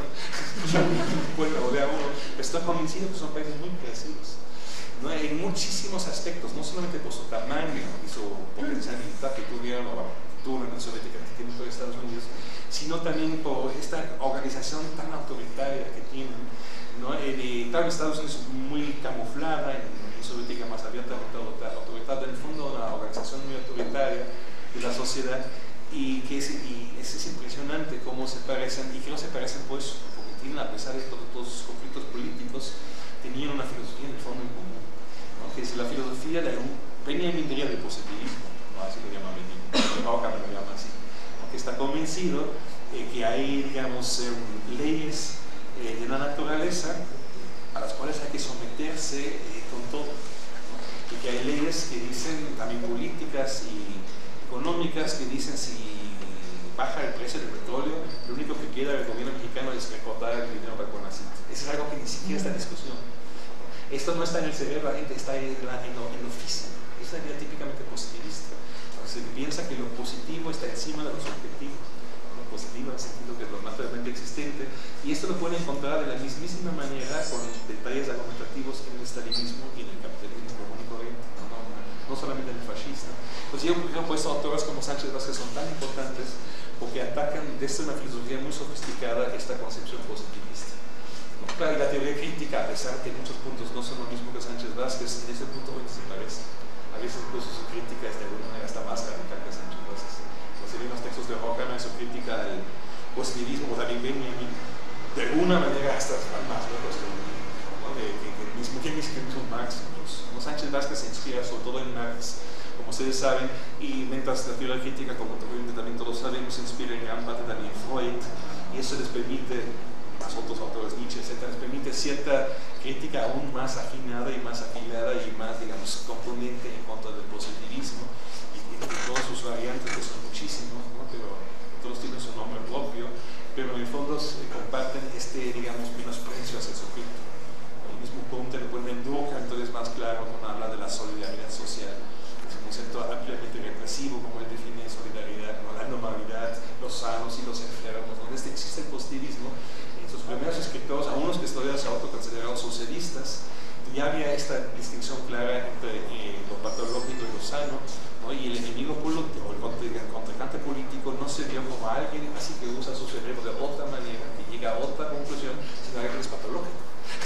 Bueno, o sea, uno, estoy convencido que son países muy parecidos, ¿no? En muchísimos aspectos, no solamente por su tamaño y su potencial militar que tuvieron, o tuvo la Unión Soviética que tiene todo Estados Unidos, sino también por esta organización tan autoritaria que tienen, ¿no? Eh, claro, Estados Unidos es muy camuflada, en la Unión Soviética más abiertamente autoritaria, en el fondo una organización muy autoritaria de la sociedad, y que es, y es, es impresionante cómo se parecen, y que no se parecen por eso, porque tienen, a pesar de todos, todos sus conflictos políticos, tenían una filosofía en el fondo en común, ¿no? Que es la filosofía de Benjamin diría del positivismo, ¿no? Así lo llama Benjamin, Roca me lo llama así, ¿no? Que está convencido eh, que hay, digamos, eh, leyes eh, de la naturaleza a las cuales hay que someterse eh, con todo, ¿no? Y que hay leyes que dicen, también políticas y económicas, que dicen si baja el precio del petróleo, lo único que queda del gobierno mexicano es recortar el dinero para Conacit. Eso es algo que ni siquiera está en discusión. Esto no está en el cerebro, la gente está en, la, en, lo, en lo físico. Es una idea típicamente positivista. Se piensa que lo positivo está encima de los objetivos, lo positivo en el sentido que es lo naturalmente existente, y esto lo pueden encontrar de la mismísima manera con detalles argumentativos en el estalinismo y en el capitalismo común y corriente, no, no, no solamente en el fascista. Pues yo creo que estos autores como Sánchez Vázquez son tan importantes porque atacan desde una filosofía muy sofisticada esta concepción positivista. ¿No? Claro, y la teoría crítica, a pesar de que muchos puntos no son lo mismo que Sánchez Vázquez, en ese punto se parece. A veces incluso su crítica es de alguna manera hasta más radical que Sánchez Vázquez. Cuando se ven los textos de Horkheimer, su crítica al positivismo, o también Benjamin, de alguna manera hasta más lejos que, ¿no? de, que, que mismo, que mismo Marx. Incluso, ¿no? Sánchez Vázquez se inspira sobre todo en Marx, como ustedes saben, y mientras la teoría crítica, como también todos sabemos, se inspira en gran parte también en Freud, y eso les permite, más otros autores, Nietzsche, etcétera, les permite cierta crítica aún más afinada y más afilada y más, digamos, contundente en contra del positivismo y, y de todas sus variantes, que son muchísimos, ¿no? Pero todos tienen su nombre propio, pero en el fondo eh, comparten este, digamos, menosprecio hacia el sujeto. El mismo punto lo ponen en Durkheim, entonces más claro cuando habla de la solidaridad social. Es un concepto ampliamente represivo, como él define solidaridad, ¿no? La normalidad, los sanos y los enfermos, donde este existe el positivismo. Sus primeros escritores, a unos que todavía se autoconsideraron socialistas, ya había esta distinción clara entre eh, lo patológico y lo sano, ¿no? Y el enemigo político, o el contrincante político, no se vio como alguien así que usa su cerebro de otra manera, que llega a otra conclusión, sino alguien que es patológico.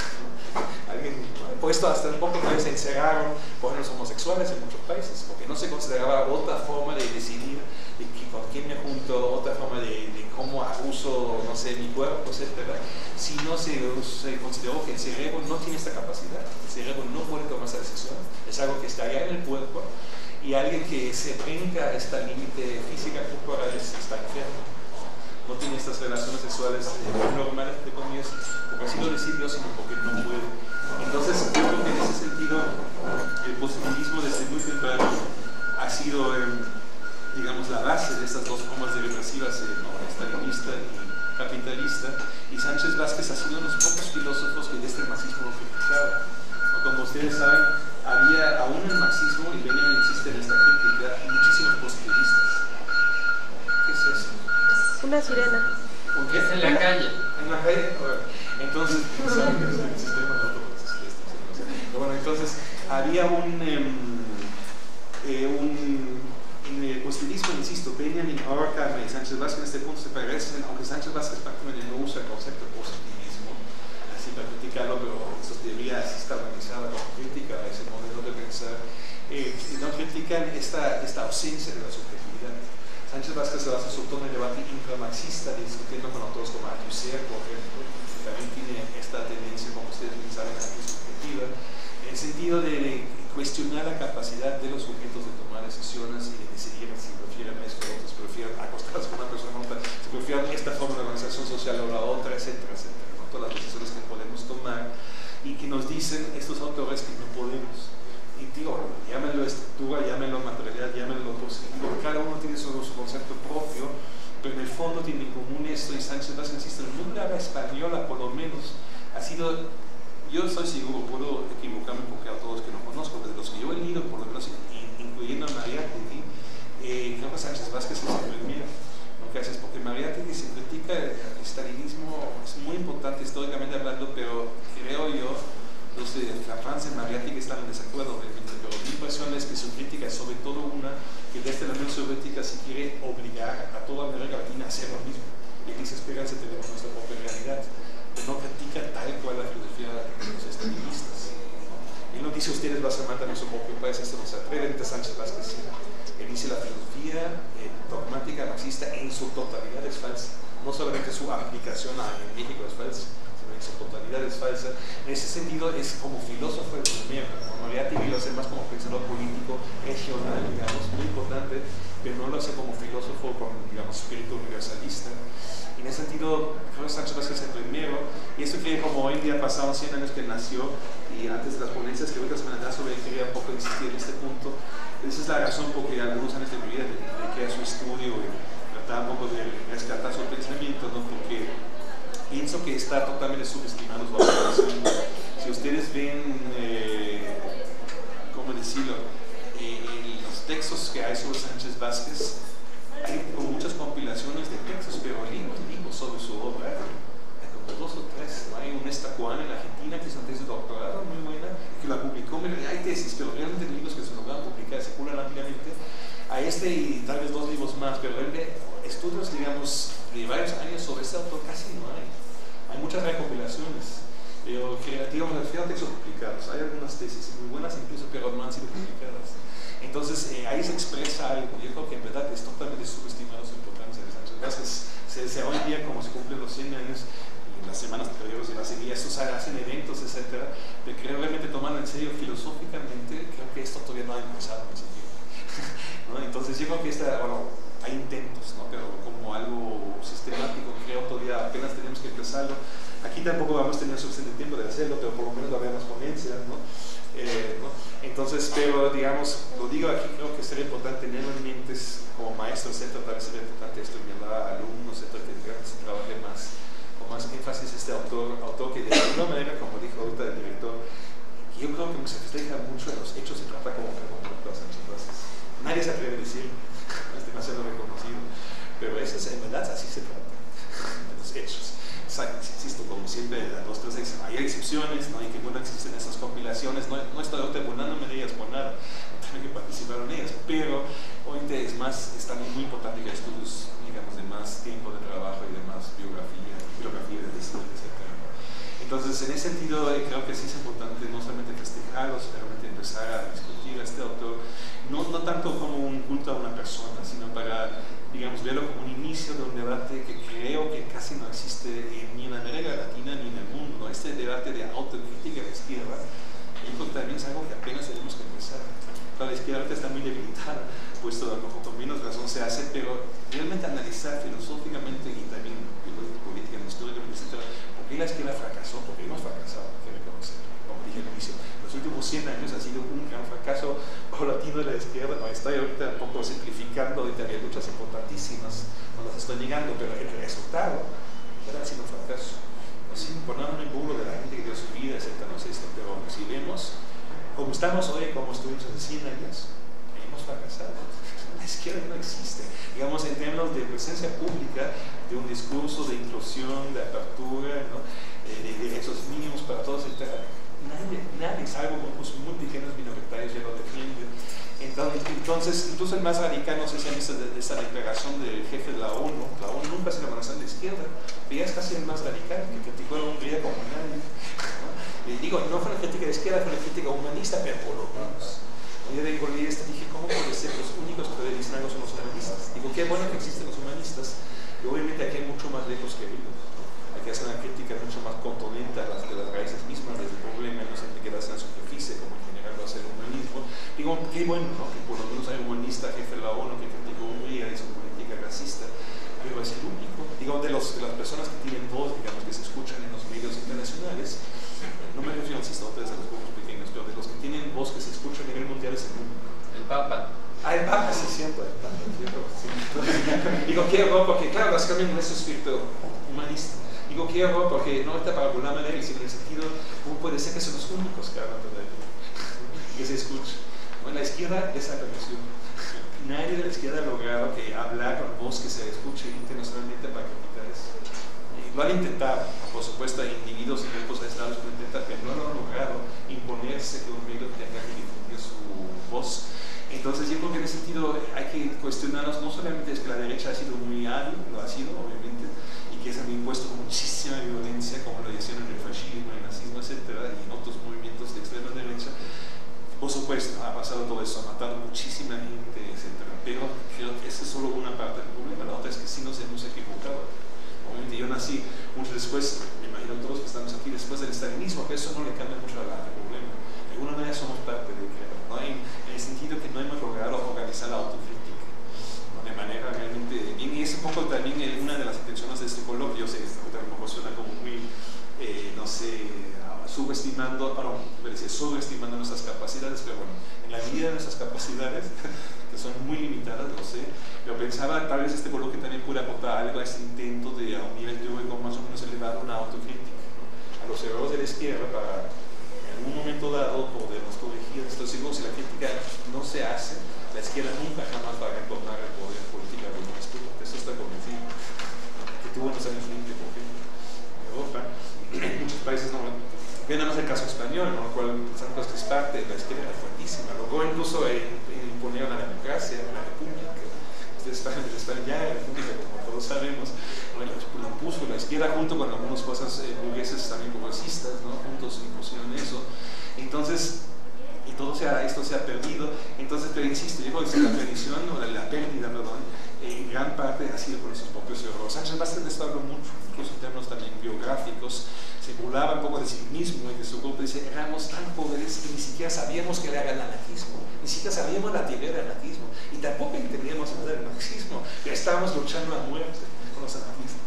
Alguien, ¿no? Puesto hasta un poco que se encerraron con los homosexuales en muchos países, porque no se consideraba otra forma de decidir de que, con quién me junto, otra forma de, de cómo uso, no sé, mi cuerpo, etcétera, sino se, se consideró que el cerebro no tiene esta capacidad, el cerebro no puede tomar esa decisión, es algo que está allá en el cuerpo, y alguien que se brinca esta límite física corporal está enfermo. No tiene estas relaciones sexuales eh, normales, entre comillas, porque así lo decidió, sino porque no puede. Entonces, yo creo que en ese sentido, el positivismo desde muy temprano ha sido, eh, digamos, la base de estas dos formas de represivas, eh, ¿no? Estalinista y capitalista, y Sánchez Vázquez ha sido uno de los pocos filósofos que desde el marxismo lo criticaba. ¿No? Como ustedes saben, había aún en el marxismo, y Benjamin insiste en esta crítica, muchísimos positivistas. ¿Qué es eso? Una sirena. ¿Por qué? En la calle. En la calle. Entonces, ¿saben que es el sistema de autoconsistencia? Bueno, entonces, había un, um, eh, un en el positivismo, insisto, Benjamin, Horkheimer y Sánchez Vázquez en este punto se parecen, aunque Sánchez Vázquez prácticamente no usa el concepto de positivismo, así para criticarlo, pero esa teoría sí está organizada como crítica a ese modelo de pensar, eh, y no critican esta, esta ausencia de la subjetividad. Sánchez Vázquez se basa sobre todo en el debate intramarxista, discutiendo con autores como Althusser, por ejemplo, que también tiene esta tendencia, como ustedes bien saben, antisubjetiva, en el sentido de cuestionar la capacidad de los sujetos de tomar decisiones y de decidir si prefieren esto o otros, prefieren acostarse con una persona otra, si prefieren esta forma de organización social o la otra, etcétera, etcétera, ¿no? Todas las decisiones que podemos tomar y que nos dicen estos autores que no podemos. Y digo, llámenlo estructura, llámenlo materialidad, llámenlo positivo, cada uno tiene su, su concepto propio, pero en el fondo tiene en común esto, y Sánchez Vázquez insiste, en el mundo de habla española por lo menos ha sido, yo estoy seguro, puedo equivocarme porque a todos que no conozco, desde los que yo he leído, por lo menos incluyendo a Mariátegui, eh, creo que Sánchez Vázquez es el primero, ¿no? Gracias, porque Mariátegui se critica el estalinismo, es muy importante históricamente hablando, pero creo yo, los de la Francia y Mariátegui están en desacuerdo, pero mi impresión es que su crítica es sobre todo una que desde la Unión Soviética se quiere obligar a toda América Latina a hacer lo mismo, y aquí se espera que tenemos nuestra propia realidad, pero no critica tal cual la filosofía de los estalinistas. Él no dice ustedes vas a matar a su propio país, esto no se atreve, entonces Sánchez Vázquez él dice la filosofía eh, dogmática marxista en su totalidad es falsa, no solamente su aplicación a, en México es falsa, en su totalidad es falsa. En ese sentido es como filósofo el primero, ¿no? Mariátegui lo hace más como pensador político regional, digamos, muy importante, pero no lo hace como filósofo con, digamos, espíritu universalista. Y en ese sentido, creo que Sánchez Vázquez es el primero, y esto que como hoy en día pasaron cien años que nació, y antes de las ponencias que ahorita se me han dado sobre, quería un poco insistir en este punto. Esa es la razón por que algunos años de mi vida dediqué a su estudio y tratar un poco de rescatar su pensamiento, ¿no? Porque pienso que está totalmente subestimado su aportación. Si ustedes ven, eh, ¿cómo decirlo? Eh, los textos que hay sobre Sánchez Vázquez, hay como muchas compilaciones de textos, pero libros, libros sobre su obra, hay como dos o tres. ¿No? Hay un estacuán en Argentina que es una tesis de doctorado muy buena, que la publicó, hay tesis, pero realmente libros que se lograron publicar, circulan ampliamente. A este y tal vez dos libros más, pero realmente estudios, digamos, de varios años sobre este autor casi no hay. Hay muchas recopilaciones, pero digamos, al final textos publicados. Hay algunas tesis muy buenas incluso, pero no han sido publicadas. Entonces, eh, ahí se expresa algo. Yo creo que en verdad es totalmente subestimado su importancia de Sánchez Vázquez. Se, se hoy día, como se cumplen los cien años, y en las semanas anteriores y las seguidas, estos hacen eventos, etcétera. Pero creo realmente tomando en serio filosóficamente, creo que esto todavía no ha empezado ni siquiera. ¿No? Entonces, yo creo que esta, bueno, hay intentos, ¿no? Pero como algo sistemático, creo todavía apenas tenemos que empezarlo. Aquí tampoco vamos a tener suficiente tiempo de hacerlo, pero por lo menos va a haber más ponencias, ¿no? Eh, ¿no? Entonces, pero digamos, lo digo aquí, creo que sería importante tenerlo en mente como maestro, etcétera. Tal vez sería importante estudiar a alumnos, etcétera, que se trabaje más, con más énfasis este autor, autor que de alguna manera, como dijo ahorita el director, yo creo que se refleja mucho en los hechos, se trata como pregunta. Nadie se atreve a decir, no es demasiado reconocido, pero eso es, en verdad así se trata, de los hechos. Insisto, como siempre, dos, tres, hay excepciones, ¿no? Y que bueno existen esas compilaciones, no, no estoy burlándome de ellas por nada, no tengo que participar en ellas, pero hoy es más, es también muy importante que estudios, digamos, de más tiempo de trabajo y de más biografía, bibliografía de diseño, etcétera. Entonces, en ese sentido, creo que sí es importante no solamente festejarlo, sino realmente empezar a discutir a este autor, no, no tanto como un culto a una persona, sino para, digamos, verlo como un inicio de un debate que creo que casi no existe ni en América Latina ni en el mundo, ¿no? Este debate de autocrítica de la izquierda, yo creo que también es algo que apenas tenemos que empezar. La izquierda está muy debilitada, puesto como con menos razón se hace, pero realmente analizar filosóficamente y también políticamente, históricamente, etcétera, por qué la izquierda fracasó, porque hemos fracasado, hay que reconocer. Como dije al inicio, los últimos cien años ha sido un gran fracaso paulatino de la izquierda. No, estoy ahorita un poco simplificando, ahorita había luchas importantísimas, no las estoy negando, pero el resultado ha sido un fracaso. No sin poner un bulo de la gente que dio su vida, etcétera, no sé esto, pero si vemos como estamos hoy, como estuvimos hace cien años, hemos fracasado. La izquierda no existe. Digamos, en términos de presencia pública, de un discurso de inclusión, de apertura, ¿no? eh, de derechos mínimos para todos, etcétera. Nadie, nadie, salvo grupos muy pequeños minoritarios, ya lo defiende. Entonces, entonces, incluso el más radical, no sé si han visto de, de esa declaración del jefe de la ONU, la ONU nunca se la organización de izquierda, pero ya es casi el más radical, que criticó a la Hungría como nadie. ¿No? Y digo, no fue una crítica de izquierda, fue una crítica humanista, pero por lo menos. Yo digo, dije, ¿cómo puede ser los únicos que dicen algo son los humanistas? Digo, qué bueno que existen los humanistas, y obviamente aquí hay mucho más lejos que ellos. Hay que hacer una crítica mucho más contundente a las de las raíces mismas del problema, no siempre quedarse en la superficie, como en general lo hace el humanismo. Digo, qué bueno, ¿no? Que por lo menos hay un humanista, jefe de la ONU, que criticó Hungría y su política racista, pero es el único. Digo, de, los, de las personas que tienen voz, digamos, que se escuchan en los medios internacionales, no me refiero, insisto, a ustedes, a los grupos pequeños, pero de los que tienen voz que se escucha a nivel mundial es el único. El Papa. Ah, el Papa, sí, siempre. El Papa, sí. Digo, qué horror, porque claro, básicamente no es su espíritu humanista. Digo, qué horror, porque no está para burlarme de él, sino en el sentido, ¿cómo puede ser que son los únicos que hablan de él? Que se escucha. ¿No? En la izquierda desapareció. Nadie de la izquierda ha logrado que hablar con voz que se escuche internacionalmente para criticar eso. Y lo han intentado, por supuesto, hay individuos y grupos aislados que lo intentan, pero no lo han logrado imponerse que un medio tenga que difundir su voz. Entonces yo creo que en ese sentido hay que cuestionarnos, no solamente es que la derecha ha sido muy hábil, lo ha sido obviamente, y que se han impuesto muchísima violencia, como lo hicieron en el fascismo, el nazismo, etcétera, y en otros movimientos de extrema derecha. Por supuesto, ha pasado todo eso, ha matado muchísima gente, etcétera, pero creo que esa es solo una parte del problema. La otra es que sí nos hemos equivocado. Obviamente yo nací mucho después, me imagino todos que estamos aquí después del estalinismo, que eso no le cambia mucho al problema. De alguna manera somos parte de creo, ¿no? en, en el sentido que no hemos logrado organizar la autocrítica, ¿no? De manera realmente bien, y es un poco también una de las intenciones de este coloquio. Yo sé que a lo mejor suena como muy, eh, no sé, subestimando, bueno, me decía, sobreestimando nuestras capacidades, pero bueno, en la medida de nuestras capacidades, que son muy limitadas, lo sé, pero pensaba tal vez este coloquio también puede aportar algo a este intento de, a un nivel teórico más o menos elevado, una autocrítica, ¿no? A los errores de la izquierda para en algún momento dado podernos corregir. Estoy seguro, si la crítica no se hace, la izquierda nunca jamás va a retornar al poder políticamente. Eso está convencido. Que tuvo en los años veinte, por ejemplo, en Europa, en muchos países no. Ve nada más el caso español, ¿no? El cual San Carlos es parte, la izquierda era fuertísima, logró incluso imponer la democracia, la república. Desde España, desde España ya la república, como todos sabemos, ¿no? Lo impuso la izquierda junto con algunas cosas eh, burgueses también progresistas, ¿no? Juntos impusieron eso. Entonces, y todo se ha, esto se ha perdido. Entonces, pero insisto, yo creo que la perdición, o la, la pérdida, perdón, en gran parte ha sido por esos propios errores. Sánchez Vázquez de esto habló mucho, incluso en términos también biográficos. Se burlaba un poco de sí mismo y de su grupo. Dice, éramos tan pobres que ni siquiera sabíamos que era el anarquismo, ni siquiera sabíamos la teoría del anarquismo, y tampoco entendíamos nada del marxismo, pero estábamos luchando a muerte con los anarquistas.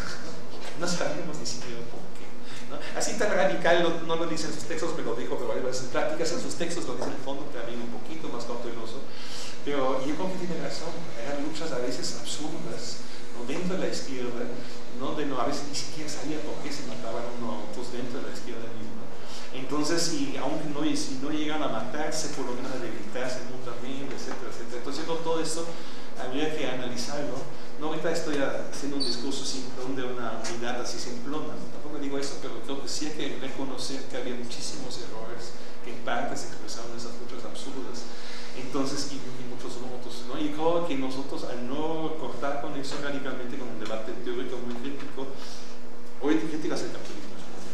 No sabíamos ni siquiera por qué, ¿no? Así tan radical no, no lo dice en sus textos, me lo dijo, pero hay veces en prácticas, en sus textos lo dice en el fondo también un poquito más cauteloso. Pero yo creo que tiene razón, eran luchas a veces absurdas, ¿no? Dentro de la izquierda, ¿no? De no, a veces ni siquiera sabía por qué se mataban uno a otros dentro de la izquierda misma. Entonces, y aunque no, y si no llegan a matarse, por lo menos a debilitarse mutuamente, etcétera, etcétera. Entonces, todo esto habría que analizarlo. No, ahorita estoy haciendo un discurso simplón de una unidad así simplona, ¿no? Tampoco digo eso, pero creo que sí hay que reconocer que había muchísimos errores que en parte se expresaron en esas luchas absurdas. Entonces, y, y muchos otros, ¿no? Y creo que nosotros, al no cortar con eso radicalmente, con un debate teórico muy crítico, hoy críticas el capitalismo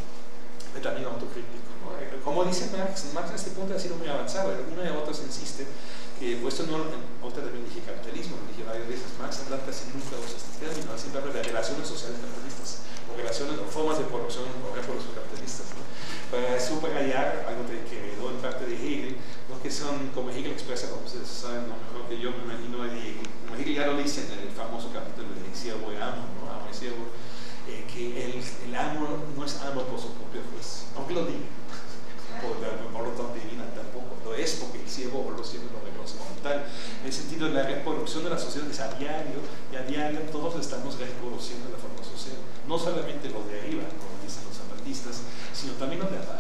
es también autocrítico, ¿no? Como dice Marx, Marx en este punto ha sido muy avanzado. Una de otras insiste que, pues esto no, otra también dije capitalismo, lo dije varias veces, Marx habla casi nunca usa este término, siempre habla de relaciones sociales capitalistas, o relaciones, o formas de producción o reproducción capitalistas, ¿no? Para subrayar algo de, que heredó en parte de Hegel, ¿no? Que son, como Hegel expresa, como ustedes saben, ¿no? Mejor que yo me imagino de Hegel, como Hegel ya lo dice en el famoso capítulo de siervo y amo, ¿no? Amo y siervo, eh, que el, el amo no es amo por su propia fuerza, aunque lo diga, por la voluntad divina tampoco, lo es porque el siervo o los siervos lo reconocen como tal. En el sentido de la reproducción de la sociedad es a diario, y a diario todos estamos reproduciendo la forma social, no solamente los de arriba, como dicen los zapatistas, sino también los de abajo.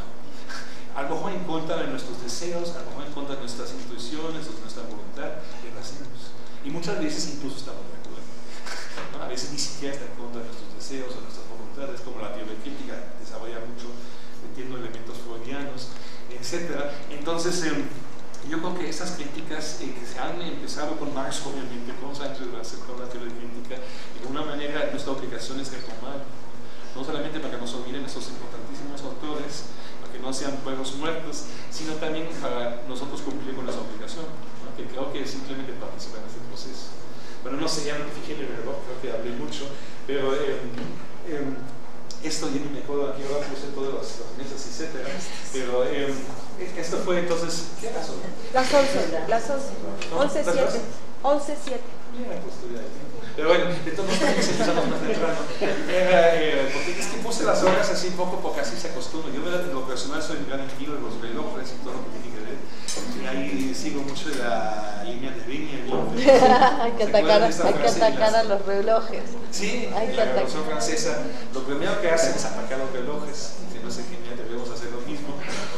A lo mejor en contra de nuestros deseos, a lo mejor en contra de nuestras intuiciones o de nuestra voluntad, que lo hacemos. Y muchas veces incluso estamos de acuerdo, ¿no? A veces ni siquiera está en contra de nuestros deseos o de nuestras voluntades, como la teoría crítica desarrolla mucho, metiendo elementos freudianos, etcétera. Entonces, eh, yo creo que estas críticas eh, que se han empezado con Marx, obviamente, con Sánchez Vázquez, con la teoría crítica, y de una manera nuestra obligación es retomar, no solamente para que nos olviden esos importantísimos autores, para que no sean pueblos muertos, sino también para nosotros cumplir con esa obligación, ¿no? Que creo que es simplemente participar en este proceso. Bueno, no sé, ya me fijé en el reloj, creo que hablé mucho, pero eh, eh, esto ya no me acuerdo, aquí ahora puse todas las, las mesas, etcétera, pero eh, esto fue entonces, ¿qué era eso? Las once, las once, once siete, once siete. Mira, pues estoy ahí. Pero bueno, de todos modos también empezamos más temprano. Era, eh, porque es que puse las horas así un poco porque así se acostumbra. Yo en lo personal soy un gran enemigo de los relojes y todo lo que tiene que ver. Y ahí sigo mucho de la línea de Benjamin. Hay que atacar, hay que atacar a los relojes. Sí, hay que la Revolución Francesa, lo primero que hacen es atacar los relojes. Si no es genial, debemos hacer lo mismo.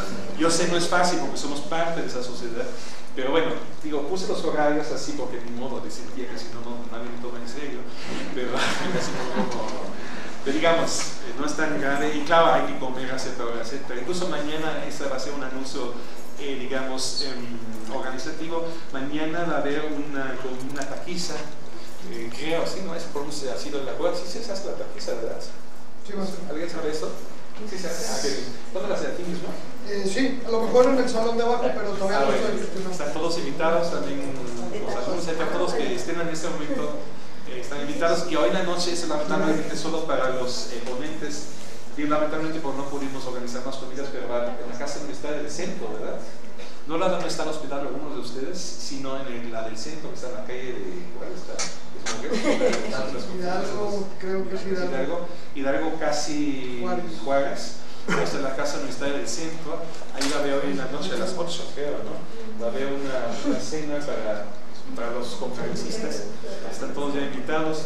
Yo sé, no es fácil porque somos parte de esa sociedad. Pero bueno, digo, puse los horarios así porque ni modo de sentir que si no, no nadie me toma en serio. Pero casi no, no, pero digamos, no es tan grave. Y claro, hay que comer a cierta hora, etcétera. Incluso mañana, ese va a ser un anuncio, eh, digamos, eh, organizativo. Mañana va a haber una, una taquiza, eh, creo, sí, ¿no? Esa pronuncia ha sido en la web. Sí, sí, esa es la taquiza, ¿verdad? Sí, va a ser. ¿Alguien sabe eso? Sí, se hace. Ah, qué bien. ¿Dónde la hace aquí mismo? Eh, sí, a lo mejor en el salón de abajo, pero todavía ah, no bueno, estoy. No. Están todos invitados, también los alumnos, todos que estén en este momento eh, están invitados. Y hoy en la noche es lamentablemente solo para los eh, ponentes. Y lamentablemente por no pudimos organizar más comidas, pero en la casa universitaria del centro, ¿verdad? No la donde está el hospital de algunos de ustedes, sino en el, la del centro, que está en la calle de... ¿Cuál está? Hidalgo, creo que es Hidalgo. Hidalgo, Hidalgo casi Juárez. Juárez. hasta la casa universitaria del centro. Ahí va a haber hoy en la noche a las ocho, creo, ¿no? Va a haber una, una cena para, para los conferencistas. Están todos ya invitados.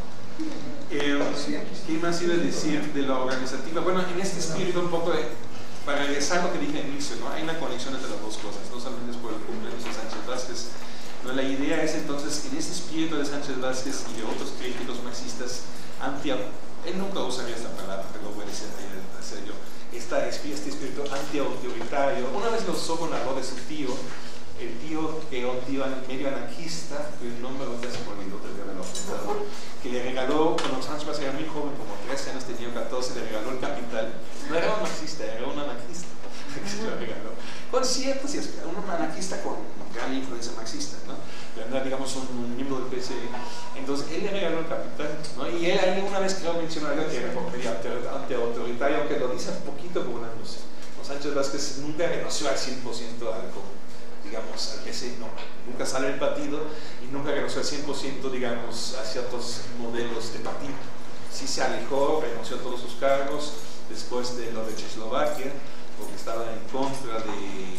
Eh, ¿Qué más iba a decir de la organizativa? Bueno, en este espíritu un poco de, para regresar a lo que dije al inicio, ¿no? Hay una conexión entre las dos cosas, no solamente es por el cumpleaños de Sánchez Vázquez. No, la idea es entonces, en este espíritu de Sánchez Vázquez y de otros críticos marxistas, anti, él nunca usaría esta palabra, pero lo voy a decir, hacer yo, esta, este espíritu anti-autoritario, una vez lo usó con la voz de su tío, el tío que era un tío medio anarquista, cuyo nombre ahorita se me olvidó, tendría que haberlo apuntado, que le regaló, cuando Sánchez Vázquez era muy joven, como trece años, tenía catorce, le regaló el Capital. No era un marxista, era un anarquista que se lo regaló. Con cierto, sí, es un anarquista con gran influencia marxista, ¿no? Pero era, digamos, un, un miembro del P C. Entonces, él le regaló el Capital, ¿no? Y él ahí una vez creo mencionó algo que era anti-autoritario, aunque lo dice un poquito burlándose. Sánchez Vázquez nunca renunció al cien por ciento al digamos, al P C, no, nunca sale del partido y nunca renunció al cien por ciento, digamos, a ciertos modelos de partido. Sí se alejó, renunció a todos sus cargos después de lo de Checoslovaquia, porque estaba en contra de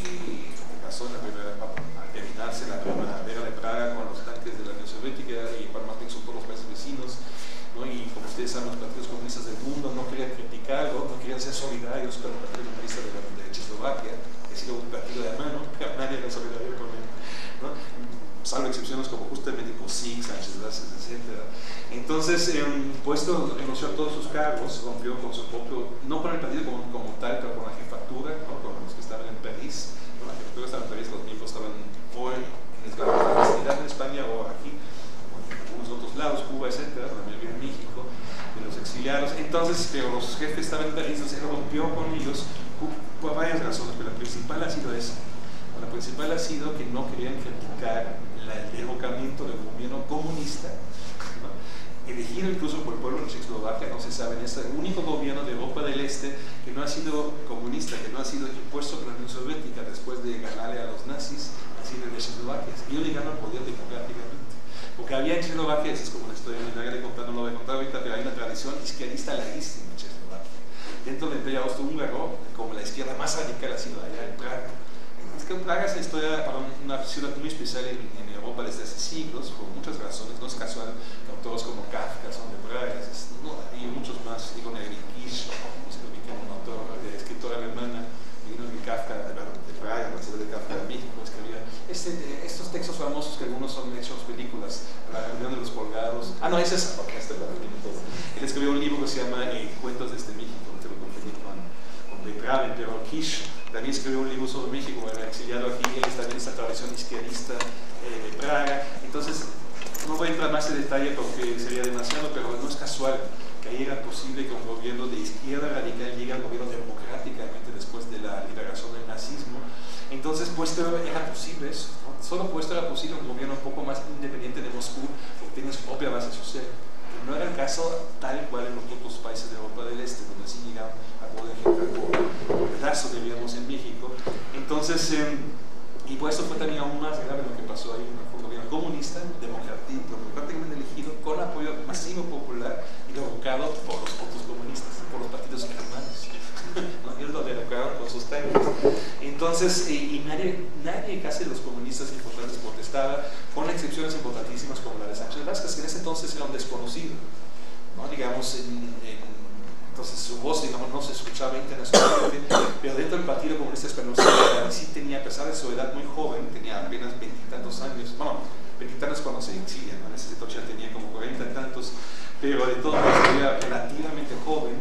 lo que pasó en la primera, al terminarse la primavera de Praga con los tanques de la Unión Soviética y para más son todos los países vecinos, ¿no? Y como ustedes saben, los partidos comunistas del mundo no querían criticarlo, no querían ser solidarios con el Partido Comunista de, la, de Checoslovaquia, que ha sido un partido de mano, pero nadie era solidario con él, ¿no? Salvo excepciones como justamente Kosik, Sánchez Vázquez, etcétera. Entonces, eh, puesto, renunció a todos sus cargos, rompió con su propio, no con el partido como, como tal, pero con la jefatura, ¿no? Con los que estaban en París. Con la jefatura estaba en París, los miembros estaban o en la universidad en España o aquí, o en algunos otros lados, Cuba, etcétera, la mayoría en México, de los exiliados. Entonces, pero los jefes estaban en París, entonces él rompió con ellos por varias razones, pero la principal ha sido esa. La principal ha sido que no querían criticar la, el derrocamiento del gobierno comunista, ¿no? Elegido incluso por el pueblo de Checoslovaquia, no se sabe, es el único gobierno de Europa del Este que no ha sido comunista, que no ha sido impuesto por la Unión Soviética después de ganarle a los nazis, así de Checoslovaquia. Ellos llegaron al poder democráticamente. Porque había en Checoslovaquia, esa es como una historia de de contar, no lo voy a contar ahorita, pero hay una tradición izquierdista larguísima en Checoslovaquia. Dentro del Imperio Austrohúngaro, como la izquierda más radical ha sido allá en Praga. Es que Praga es una historia para una ciudad muy especial en, en Europa desde hace siglos, por muchas razones. No es casual que autores como Kafka son de Praga, es, no, y muchos más, digo Negrikis, no sé lo que un autor de escritora alemana, vino de Kafka, de Praga, la ciudad de Kafka de México, escribía este, de, estos textos famosos que algunos son hechos películas, La reunión de los colgados. Ah, no, es esa, porque este lo termino todo. Él escribió un libro que se llama eh, Cuentos desde México, te lo confundí con, con Beprave, pero Kish también escribió un libro sobre México, era exiliado aquí, él está en esta tradición izquierdista eh, de Praga. Entonces, no voy a entrar más en detalle porque sería demasiado, pero no es casual que ahí era posible que un gobierno de izquierda radical llegue al gobierno democráticamente después de la liberación del nazismo. Entonces, puesto era posible eso, ¿no? Solo puesto era posible un gobierno un poco más independiente de Moscú, porque tiene su propia base social. Pero no era el caso tal cual en los otros países de Europa del Este, donde sí llegaron a poder generar por pedazo de digamos en México. Entonces, eh, y por eso fue también aún más grave lo que pasó ahí, un gobierno comunista, democráticamente elegido, con apoyo masivo popular y derrocado por los otros comunistas, por los partidos hermanos. ¿No? Ellos lo derrocaron con sus tanques. Entonces, y, y nadie, nadie, casi los comunistas importantes protestaba, con excepciones importantísimas como la de Sánchez Vázquez, que en ese entonces era un desconocido, ¿no? Digamos, en, en, entonces su voz, digamos, no se escuchaba internacionalmente, pero dentro del Partido Comunista Español sí tenía, a pesar de su edad muy joven, tenía apenas veintitantos años, bueno, veintitantos cuando se exilia, ¿no? En ese entonces ya tenía como cuarenta y tantos, pero de todo modo era relativamente joven,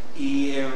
y eh,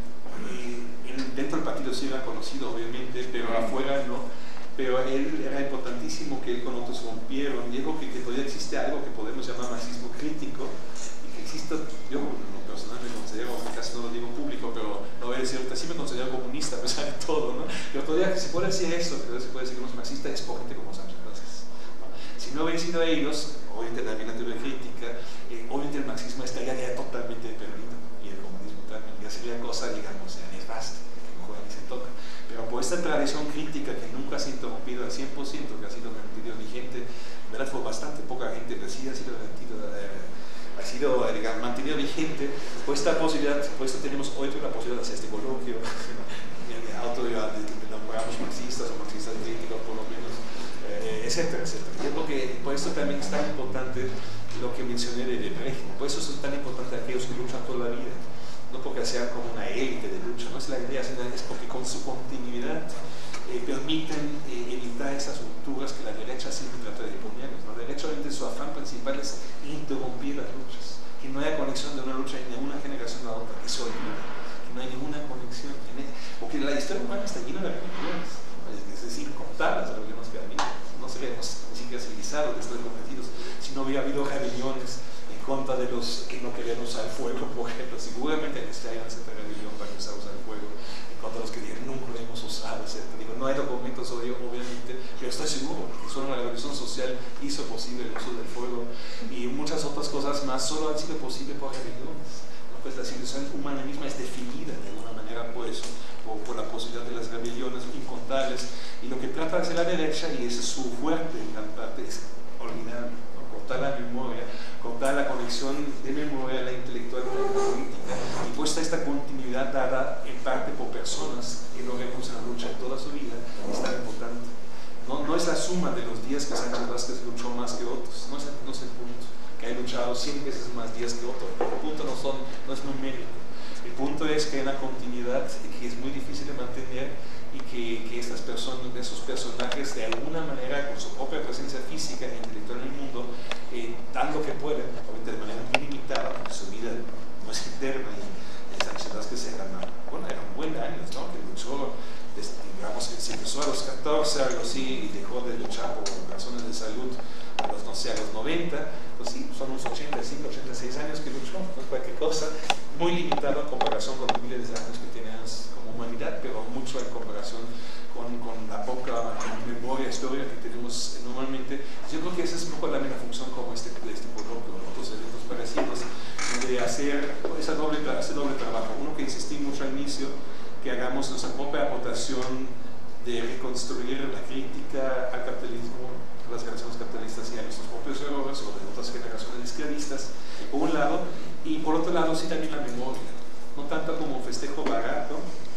dentro del partido sí era conocido obviamente, pero afuera no. Pero él era importantísimo que él con otros rompieron. Dijo que, que todavía existe algo que podemos llamar marxismo crítico, y que existe, yo en lo personal me considero, casi no lo digo público, pero no voy a decir ahorita, sí me considero comunista a pesar de todo, ¿no? Pero todavía que se puede decir eso, que se puede decir que no es marxista, es por gente como Sánchez Vázquez, ¿no? Si no hubiera sido ellos, obviamente también la teoría crítica, eh, obviamente el marxismo estaría ya totalmente perdido, y el comunismo también, ya sería cosa, digamos, ya nefasta, que mejor ni se toca. Pero por esta tradición crítica que nunca se ha interrumpido al cien por ciento, que ha sido mantenido vigente, ¿verdad? Fue bastante poca gente, pero sí ha sido mantenido, eh, ha sido, digamos, mantenido vigente, por esta posibilidad, por esto tenemos hoy la posibilidad de hacer este coloquio, de auto de nombramos marxistas o marxistas críticos por lo menos, eh, etcétera, etcétera. Yo creo que por esto también es tan importante lo que mencioné de, de Brecht, por eso es tan importante aquellos que luchan toda la vida, no porque sean como una élite de lucha, no es la idea, es porque con su continuidad eh, permiten eh, evitar esas rupturas que la derecha siempre trata de ponerles. La derecha, obviamente, su afán principal es interrumpir las luchas, que no haya conexión de una lucha de una generación a otra, que se olvide, que no hay ninguna conexión, porque la historia humana está llena de rebeliones, es decir, contadas rebeliones que ha habido, no seríamos ni siquiera civilizados, estoy convencidos, si no hubiera habido rebeliones en contra de los que no querían usar el fuego, por ejemplo. Seguramente necesitarían esa rebelión para empezar a usar el fuego, en contra de los que dijeron nunca lo hemos usado, etcétera. Digo, no hay documentos sobre ello, obviamente, pero estoy seguro que solo la revolución social hizo posible el uso del fuego, y muchas otras cosas más solo han sido posibles por rebeliones, ¿no? Pues la civilización humana misma es definida de alguna manera por eso, por, por la posibilidad de las rebeliones incontables, y lo que trata de hacer la derecha, y ese es su fuerte en gran parte, es olvidar, ¿no? Cortar la memoria, cortar la conexión de memoria, la intelectual y la política, y puesta esta continuidad dada en parte por personas que logramos una lucha toda su vida, es tan importante. No, no es la suma de los días que Sánchez Vázquez luchó más que otros, no es, no es el punto, que ha luchado cien veces más días que otros, el punto no, son, no es numérico, el punto es que hay una continuidad que es muy difícil de mantener, y que, que estas personas, esos personajes, de alguna manera, con su propia presencia física e intelectual en el mundo, eh, dan lo que pueden, obviamente de manera muy limitada, porque su vida no es eterna, y Sánchez Vázquez era, bueno, era un buen año, ¿no? Que luchó, digamos, que se empezó a los catorce, algo así, y dejó de luchar por razones de salud a los, no sé, a los noventa, pues sí, son unos ochenta y cinco, ochenta y seis años que luchó, no es cualquier cosa, muy limitado en comparación con los miles de años que tenías como humanidad, pero mucho en comparación con, con la poca memoria, historia que tenemos normalmente. Yo creo que esa es un poco la misma función como este, este coloquio, otros eventos parecidos, de hacer esa doble, ese doble trabajo. Uno que insistí mucho al inicio, que hagamos nuestra propia aportación de reconstruir la crítica al capitalismo, a las generaciones capitalistas y a nuestros propios errores o de otras generaciones esclavistas, por un lado, y por otro lado sí también la memoria, no tanto como un festejo barato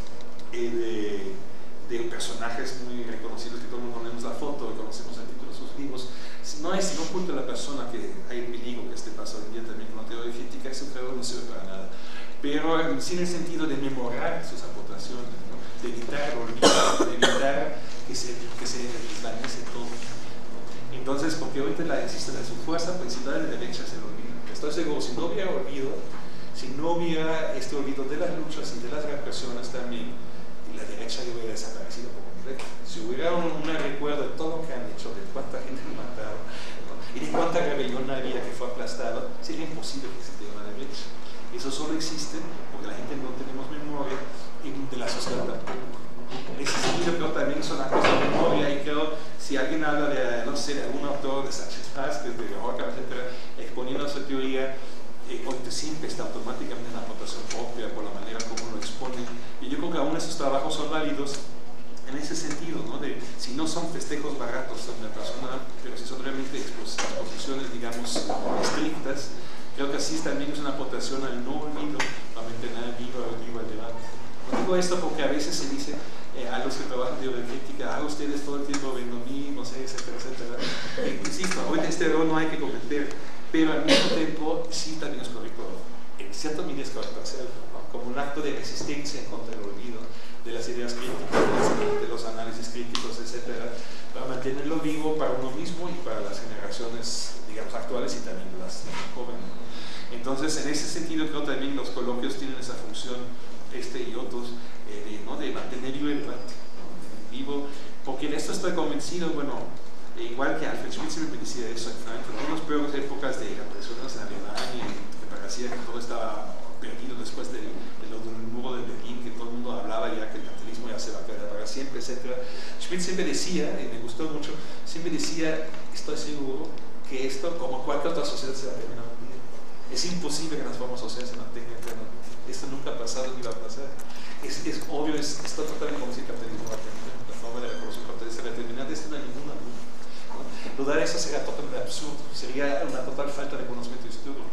eh, de, de personajes muy reconocidos que todo el mundo ponemos la foto y conocemos el título de sus libros. No es sino culto a la persona que hay en peligro, que este pasa hoy en día también con la teoría crítica, ese creo no sirve para nada, pero sí en el sentido de memorar sus aportaciones, ¿no? De evitar el olvido, de evitar que se, que se desvanece todo. Entonces, porque ahorita la, existe la, su fuerza principal de derecha es el olvido. Estoy seguro, si no hubiera olvido, si no hubiera este olvido de las luchas y de las represiones también, la derecha ya hubiera desaparecido por completo. Si hubiera un, un recuerdo de todo lo que han hecho, de cuánta gente han matado, ¿no? Y de cuánta rebelión había que fue aplastado, sería imposible que existiera una derecha. Eso solo existe porque la gente no tenemos memoria y de la sociedad tampoco. En ese sentido creo también son las cosas de memoria, y creo si alguien habla de, no sé, de algún autor de Sánchez Vázquez, de Roca, etcétera, exponiendo su teoría, eh, ahorita siempre está automáticamente en la aportación propia por la manera como lo expone, y yo creo que aún esos trabajos son válidos en ese sentido, ¿no? De, si no son festejos baratos de una persona, pero si son realmente exposiciones, digamos, estrictas, creo que así también es una aportación al no olvido para mantener vivo, vivo el debate. No digo esto porque a veces se dice eh, a los que trabajan en teoría crítica, ah, ustedes todo el tiempo ven lo mismo, no sé, etcétera, etcétera. Eh, insisto, hoy este error no hay que cometer, pero al mismo tiempo sí también es correcto, en cierta medida es correcto hacerlo, ¿no? Como un acto de resistencia contra el olvido de las ideas críticas, de, las, de los análisis críticos, etcétera, para mantenerlo vivo para uno mismo y para las generaciones, digamos, actuales y también las jóvenes. Entonces, en ese sentido, creo también los coloquios tienen esa función, este y otros, eh, de, ¿no? de mantener vivo el debate, ¿no? vivo, porque en esto estoy convencido, bueno, igual que Alfred Schmitt siempre me decía eso en Frankfurt, en las peores épocas de represiones en Alemania, que parecía que todo estaba perdido después de, de lo del muro de Berlín, que todo el mundo hablaba ya que el capitalismo ya se va a quedar para siempre, etcétera. Schmitt siempre decía, y me gustó mucho, siempre decía, estoy seguro que esto, como cualquier otra sociedad, se va a terminar un día. Es imposible que las formas sociales se mantengan eternamente. Esto nunca ha pasado ni va a pasar. Es, es obvio, es, está totalmente como si el capitalismo va a terminar. La forma de la revolución capitalista va a terminar, de esto no hay ninguna duda, ¿no? Dudar eso sería totalmente absurdo, sería una total falta de conocimiento histórico, ¿no? Es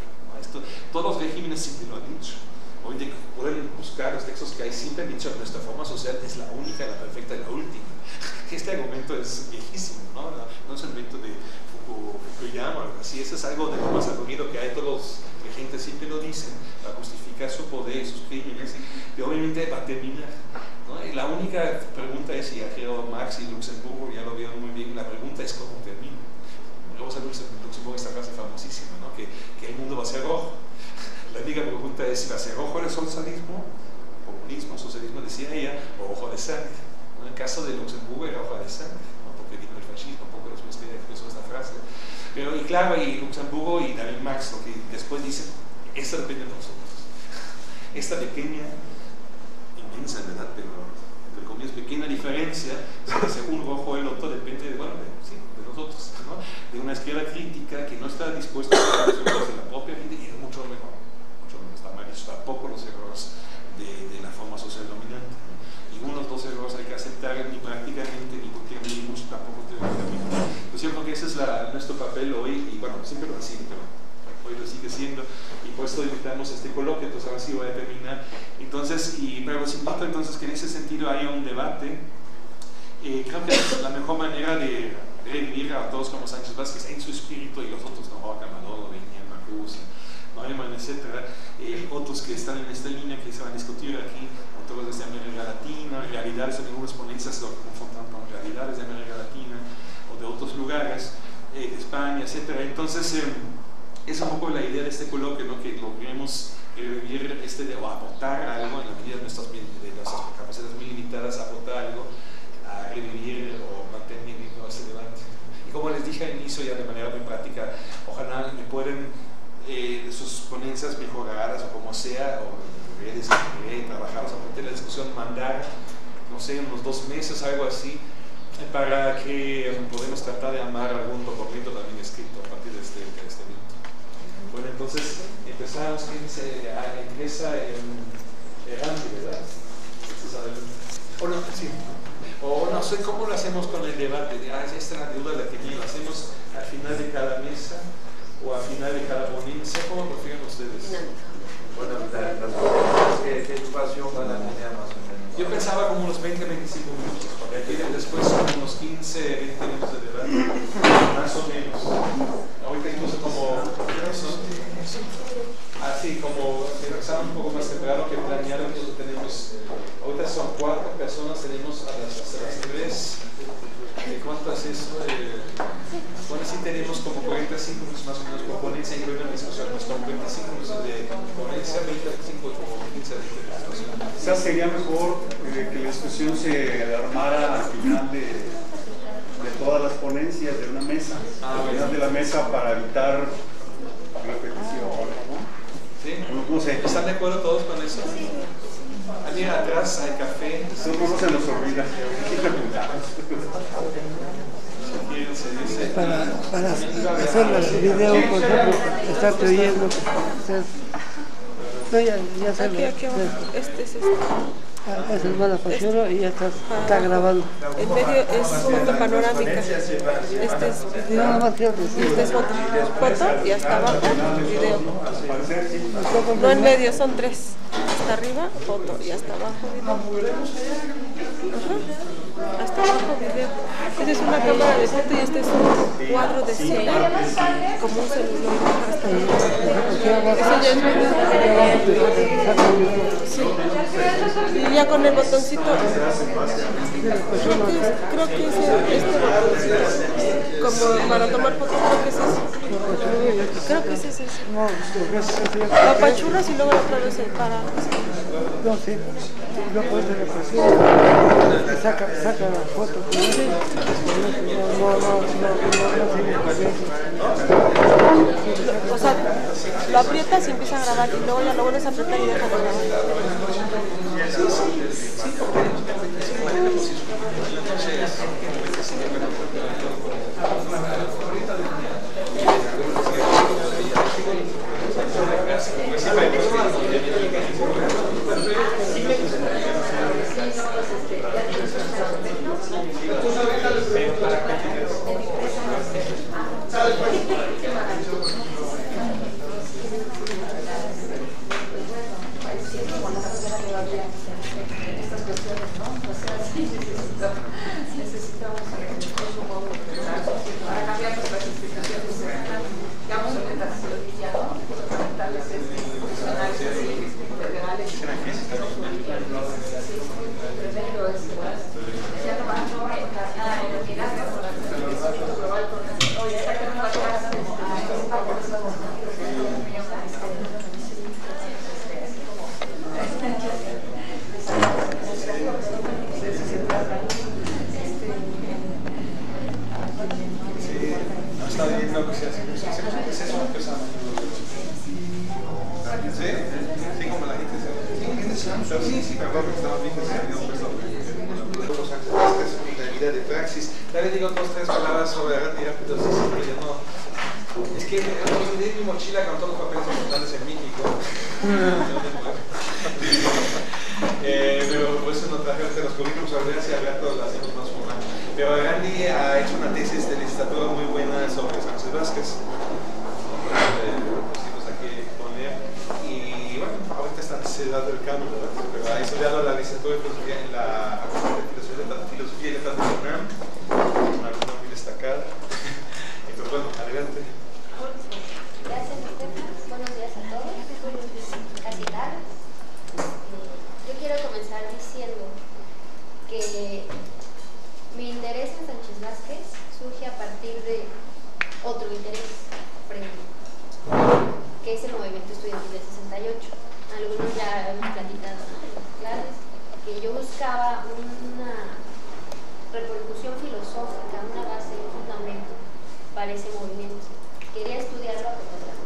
Esto, todos los regímenes siempre lo han dicho. Hoy pueden buscar los textos que hay, siempre han dicho que nuestra forma social es la única, la perfecta y la última. Este argumento es viejísimo, ¿no? No, no es un invento de Fukuyama o algo así. Eso es algo de lo más aburrido que hay. Todos los regentes siempre lo dicen para justificar su poder y sus crímenes, y obviamente va a terminar, ¿no? Y la única pregunta es, y ya creo Marx y Luxemburgo ya lo vieron muy bien, la pregunta es cómo termina. Luego sale Luxemburgo esta frase famosísima, ¿no? que, que el mundo va a ser rojo. La única pregunta es si va a ser rojo el socialismo, comunismo, socialismo, decía ella, o rojo de sangre. ¿No? En el caso de Luxemburgo era rojo de sangre, ¿no? Porque vino el fascismo, un poco después que expresó esta frase. Pero, y claro, y Luxemburgo y David Marx, lo que después dicen, esto depende de nosotros. Esta pequeña, inmensa en verdad, pero entre comillas, pequeña diferencia, si va a ser un rojo o el otro, depende de, bueno, de, sí, de nosotros, ¿no? De una izquierda crítica que no está dispuesta a hacer la propia vida y es mucho mejor. Tampoco los errores de, de la forma social dominante, ¿no? Y uno de los dos errores hay que aceptar ni prácticamente ni porque ni mucho tampoco teóricamente. Pues yo creo que ese es la, nuestro papel hoy, y bueno, siempre lo ha sido, pero hoy lo sigue siendo, y por esto invitamos a este coloquio. Entonces ahora sí voy a terminar. Entonces, y, pero los invito entonces que en ese sentido haya un debate. Eh, creo que es la mejor manera de revivir a todos como Sánchez Vázquez en su espíritu, y los otros, ¿no? Roca, Maduro, Benjamin, Marcuse, Neumann, etcétera, eh, otros que están en esta línea que se van a discutir aquí, autores de América Latina, realidades, en algunas ponencias lo confrontan con realidades de América Latina o de otros lugares, eh, de España, etcétera. Entonces, eh, es un poco la idea de este coloquio, ¿no? Que logremos revivir este de, o aportar algo en la medida de nuestras, de nuestras capacidades muy limitadas, aportar algo, a revivir o mantener vivo ese debate. Y como les dije al inicio, ya de manera muy práctica, ojalá me pueden Eh, de sus ponencias mejoradas o como sea, o redes que trabajados a partir de la discusión, mandar, no sé, unos dos meses, algo así, para que um, podamos tratar de armar algún documento también escrito a partir de este, de este evento. Bueno, entonces empezamos, ¿quién se empieza en Erandi, verdad? O no, sí. O no sé cómo lo hacemos con el debate. Ah, esta es la duda la que tengo. ¿Lo hacemos al final de cada mesa o al final de cada ponencia? ¿Cómo lo prefieren ustedes? Bueno, la, las ponencias, ¿qué, ¿qué espacio van a tener más o menos? Yo pensaba como unos veinte a veinticinco minutos, porque aquí después son unos quince a veinte minutos de debate, más o menos. Ahorita incluso como, así como empezamos un poco más temprano que planearon, incluso tenemos, ahorita son cuatro personas, tenemos a las, hasta las tres. ¿Cuánto es eso? Eh, bueno, sí tenemos como cuarenta y cinco minutos más o menos por ponencia, incluyendo la discusión, pues con cuarenta y cinco minutos de ponencia, veinte a veinticinco, como quince a veinte minutos. Quizás sería mejor eh, que la discusión se armara al final de, de todas las ponencias de una mesa, ah, al final de la mesa, para evitar repetición, ¿no? ¿Sí? No, no sé. ¿Están de acuerdo todos con eso? Allí atrás hay café. Eso no se nos olvida. Para, para hacer el video, por ejemplo, estarte oyendo. No, ya, ya se Aquí, aquí abajo. Este es este. Ah, es el Malapachuro y ya está, está grabando. En medio es foto panorámica. Este es video. Nada más quiero decir. Este es foto. Foto y hasta abajo video. No en medio, son tres. Hasta arriba, foto y hasta abajo video. Ajá. Hasta abajo video. Esta es una cámara de foto y este es un cuadro de cine. Como un celular. Hasta ahí. Eso ya es video. Sí. Y ya con el botoncito. Creo que es, creo que es este botoncito. Como para tomar fotos, creo que es eso. Creo que es ese. Lo apachurras y luego otra vez el para. No, sí. Yo puedo tener presión. Saca, saca la foto. No, no, no, no, no, o sea, lo aprietas y empieza a grabar y luego ya lo vuelves a apretar y deja de grabar. Sí, sí, sí, necesitamos un modo de pensar para cambiar nuestras explicaciones, digamos, en metodología, ¿no? Fundamentales, institucionales, federales. Tremendo esto. Ya no va a mirar con la calentamiento global, oye, ya tenemos la casa de está bien, no, pues, es eso, empezamos. ¿Sí? Sí, como la gente se... Pero sí, sí, perdón, que estamos bien, se han ido los ancestros en la vida de praxis. Dale, digo dos, tres palabras sobre Randy rápido, sí, sí, pero yo no... Es que olvidé mi mochila con todos los papeles importantes en México. eh, pero por eso no traje los currículums, a ver si al rato lo hacemos más formal. Pero Randy ha hecho una tesis de licenciatura muy buena sobre Sánchez Vázquez. Eh, pusimos aquí poner. Y bueno, ahorita está cerrado el cambio, ¿verdad? Pero ha estudiado la licenciatura de filosofía en la Facultad de Filosofía, filosofía y Letras de la UNAM, una alumna muy destacada. Entonces, bueno, adelante. Gracias, Estefan. Buenos días a todos. Casi tarde. Yo quiero comenzar diciendo que mi interés en Sánchez Vázquez surge a partir de otro interés previo, que es el movimiento estudiantil del sesenta y ocho. Algunos ya hemos platicado, ¿no?, en las clases, que yo buscaba una repercusión filosófica, una base, un fundamento para ese movimiento. Quería estudiarlo a profundidad.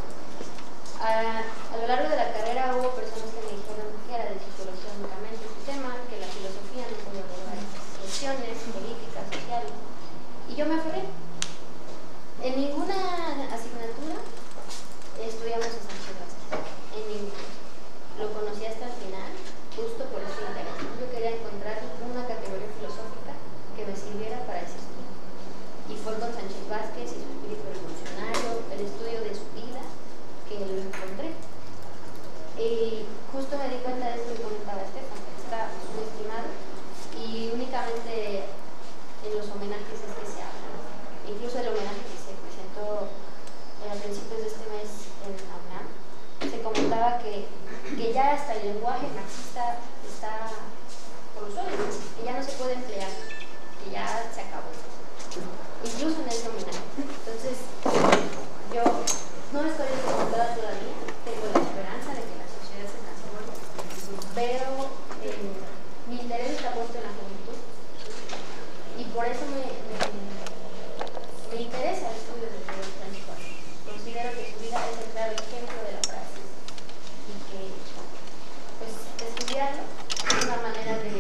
A, a lo largo de la carrera hubo personas que me dijeron que era de sociología únicamente este tema, que la filosofía no podía abordar esas cuestiones políticas, sociales, y yo me aferré. En ninguna asignatura estudiamos a Sánchez Vázquez, en ninguna. Lo conocí hasta el final, justo por ese interés. Yo quería encontrar una categoría filosófica que me sirviera para ese estudio. Y fue con Sánchez Vázquez y su espíritu revolucionario, el estudio de su vida, que lo encontré. Y justo me di cuenta de esto que comentaba Estefan, que está subestimado y únicamente en los homenajes es que se habla. Incluso el homenaje que se presentó a principios de este mes en la UNAM, se comentaba que, que ya hasta el lenguaje marxista está por los suelos, que ya no se puede emplear, que ya se acabó. Incluso en ese homenaje. Entonces, yo no estoy descontada todavía, tengo la esperanza de que la sociedad se transforme, pero eh, mi interés está puesto en la juventud y por eso me, me, me interesa el estudio de Rodolfo Sánchez Vázquez. Considero que su vida es el claro ejemplo de la praxis y que pues, estudiarlo es una manera de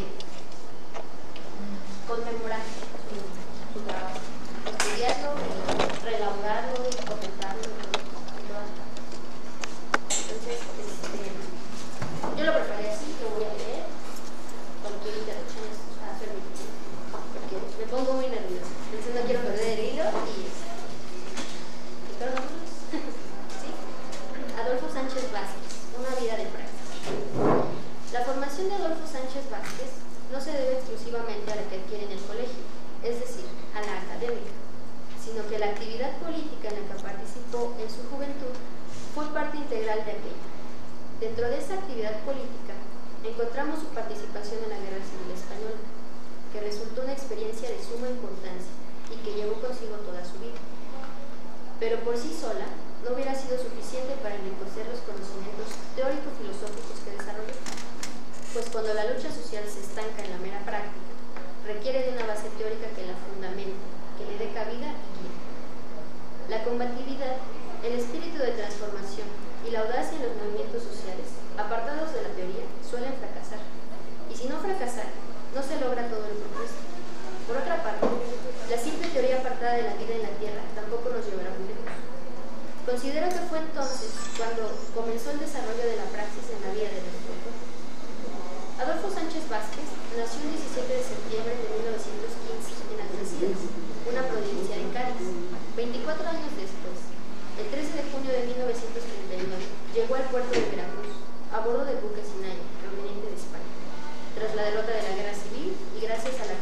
conmemorar su, su trabajo. Estudiarlo, reelaborarlo y comentarlo en todas partes. Entonces, este, yo lo preparé así, lo voy a leer. Cualquier interrupción está permitida, porque me pongo muy nerviosa. Entonces no quiero perder el hilo y espero no más. ¿Sí? Adolfo Sánchez Vázquez, una vida de praxis. La formación de Adolfo Sánchez Vázquez no se debe exclusivamente a la que adquiere en el colegio, es decir, a la académica, sino que la actividad política en la que participó en su juventud fue parte integral de aquella. Dentro de esa actividad política encontramos su participación en la Guerra Civil Española, que resultó una experiencia de suma importancia y que llevó consigo toda su vida. Pero por sí sola no hubiera sido suficiente para enriquecer los conocimientos teórico-filosóficos que desarrolló, pues cuando la lucha social se estanca en la mera práctica, requiere de una base teórica que la fundamente, que le dé cabida y guía. La combatividad, el espíritu de transformación y la audacia en los movimientos sociales, apartados de la teoría, suelen fracasar. Y si no fracasar, no se logra todo lo propuesto. Por otra parte, la simple teoría apartada de la vida en la Tierra tampoco nos llevará muy lejos. Considero que fue entonces cuando comenzó el desarrollo de la praxis en la vida de nuestro pueblo. Adolfo Sánchez Vázquez nació el diecisiete de septiembre de mil novecientos quince en Algeciras, una provincia de Cádiz. veinticuatro años después, el trece de junio de mil novecientos treinta y nueve, llegó al puerto de Veracruz, a bordo del buque Sinaia, proveniente de España, tras la derrota de la Guerra Civil y gracias a la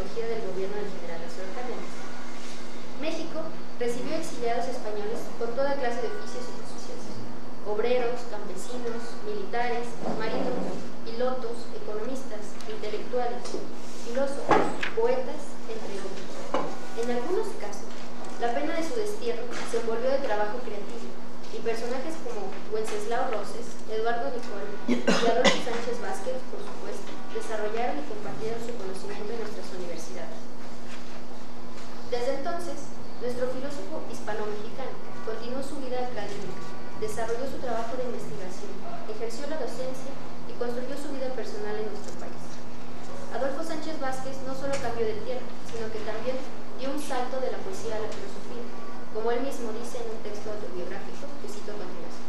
ejida del gobierno del general Lázaro Cárdenas. México recibió exiliados españoles con toda clase de oficios y profesiones: obreros, campesinos, militares, marinos, pilotos, economistas, intelectuales, filósofos, poetas, entre otros. En algunos casos, la pena de su destierro se envolvió de trabajo creativo, y personajes como Wenceslao Roses, Eduardo Nicol y Adolfo Sánchez Vázquez, por supuesto, desarrollaron y compartieron su conocimiento en nuestras universidades. Desde entonces, nuestro filósofo hispano-mexicano continuó su vida académica, desarrolló su trabajo de investigación, ejerció la docencia y construyó su vida personal en nuestro país. Adolfo Sánchez Vázquez no solo cambió de tierra, sino que también dio un salto de la poesía a la filosofía, como él mismo dice en un texto autobiográfico que cito a continuación.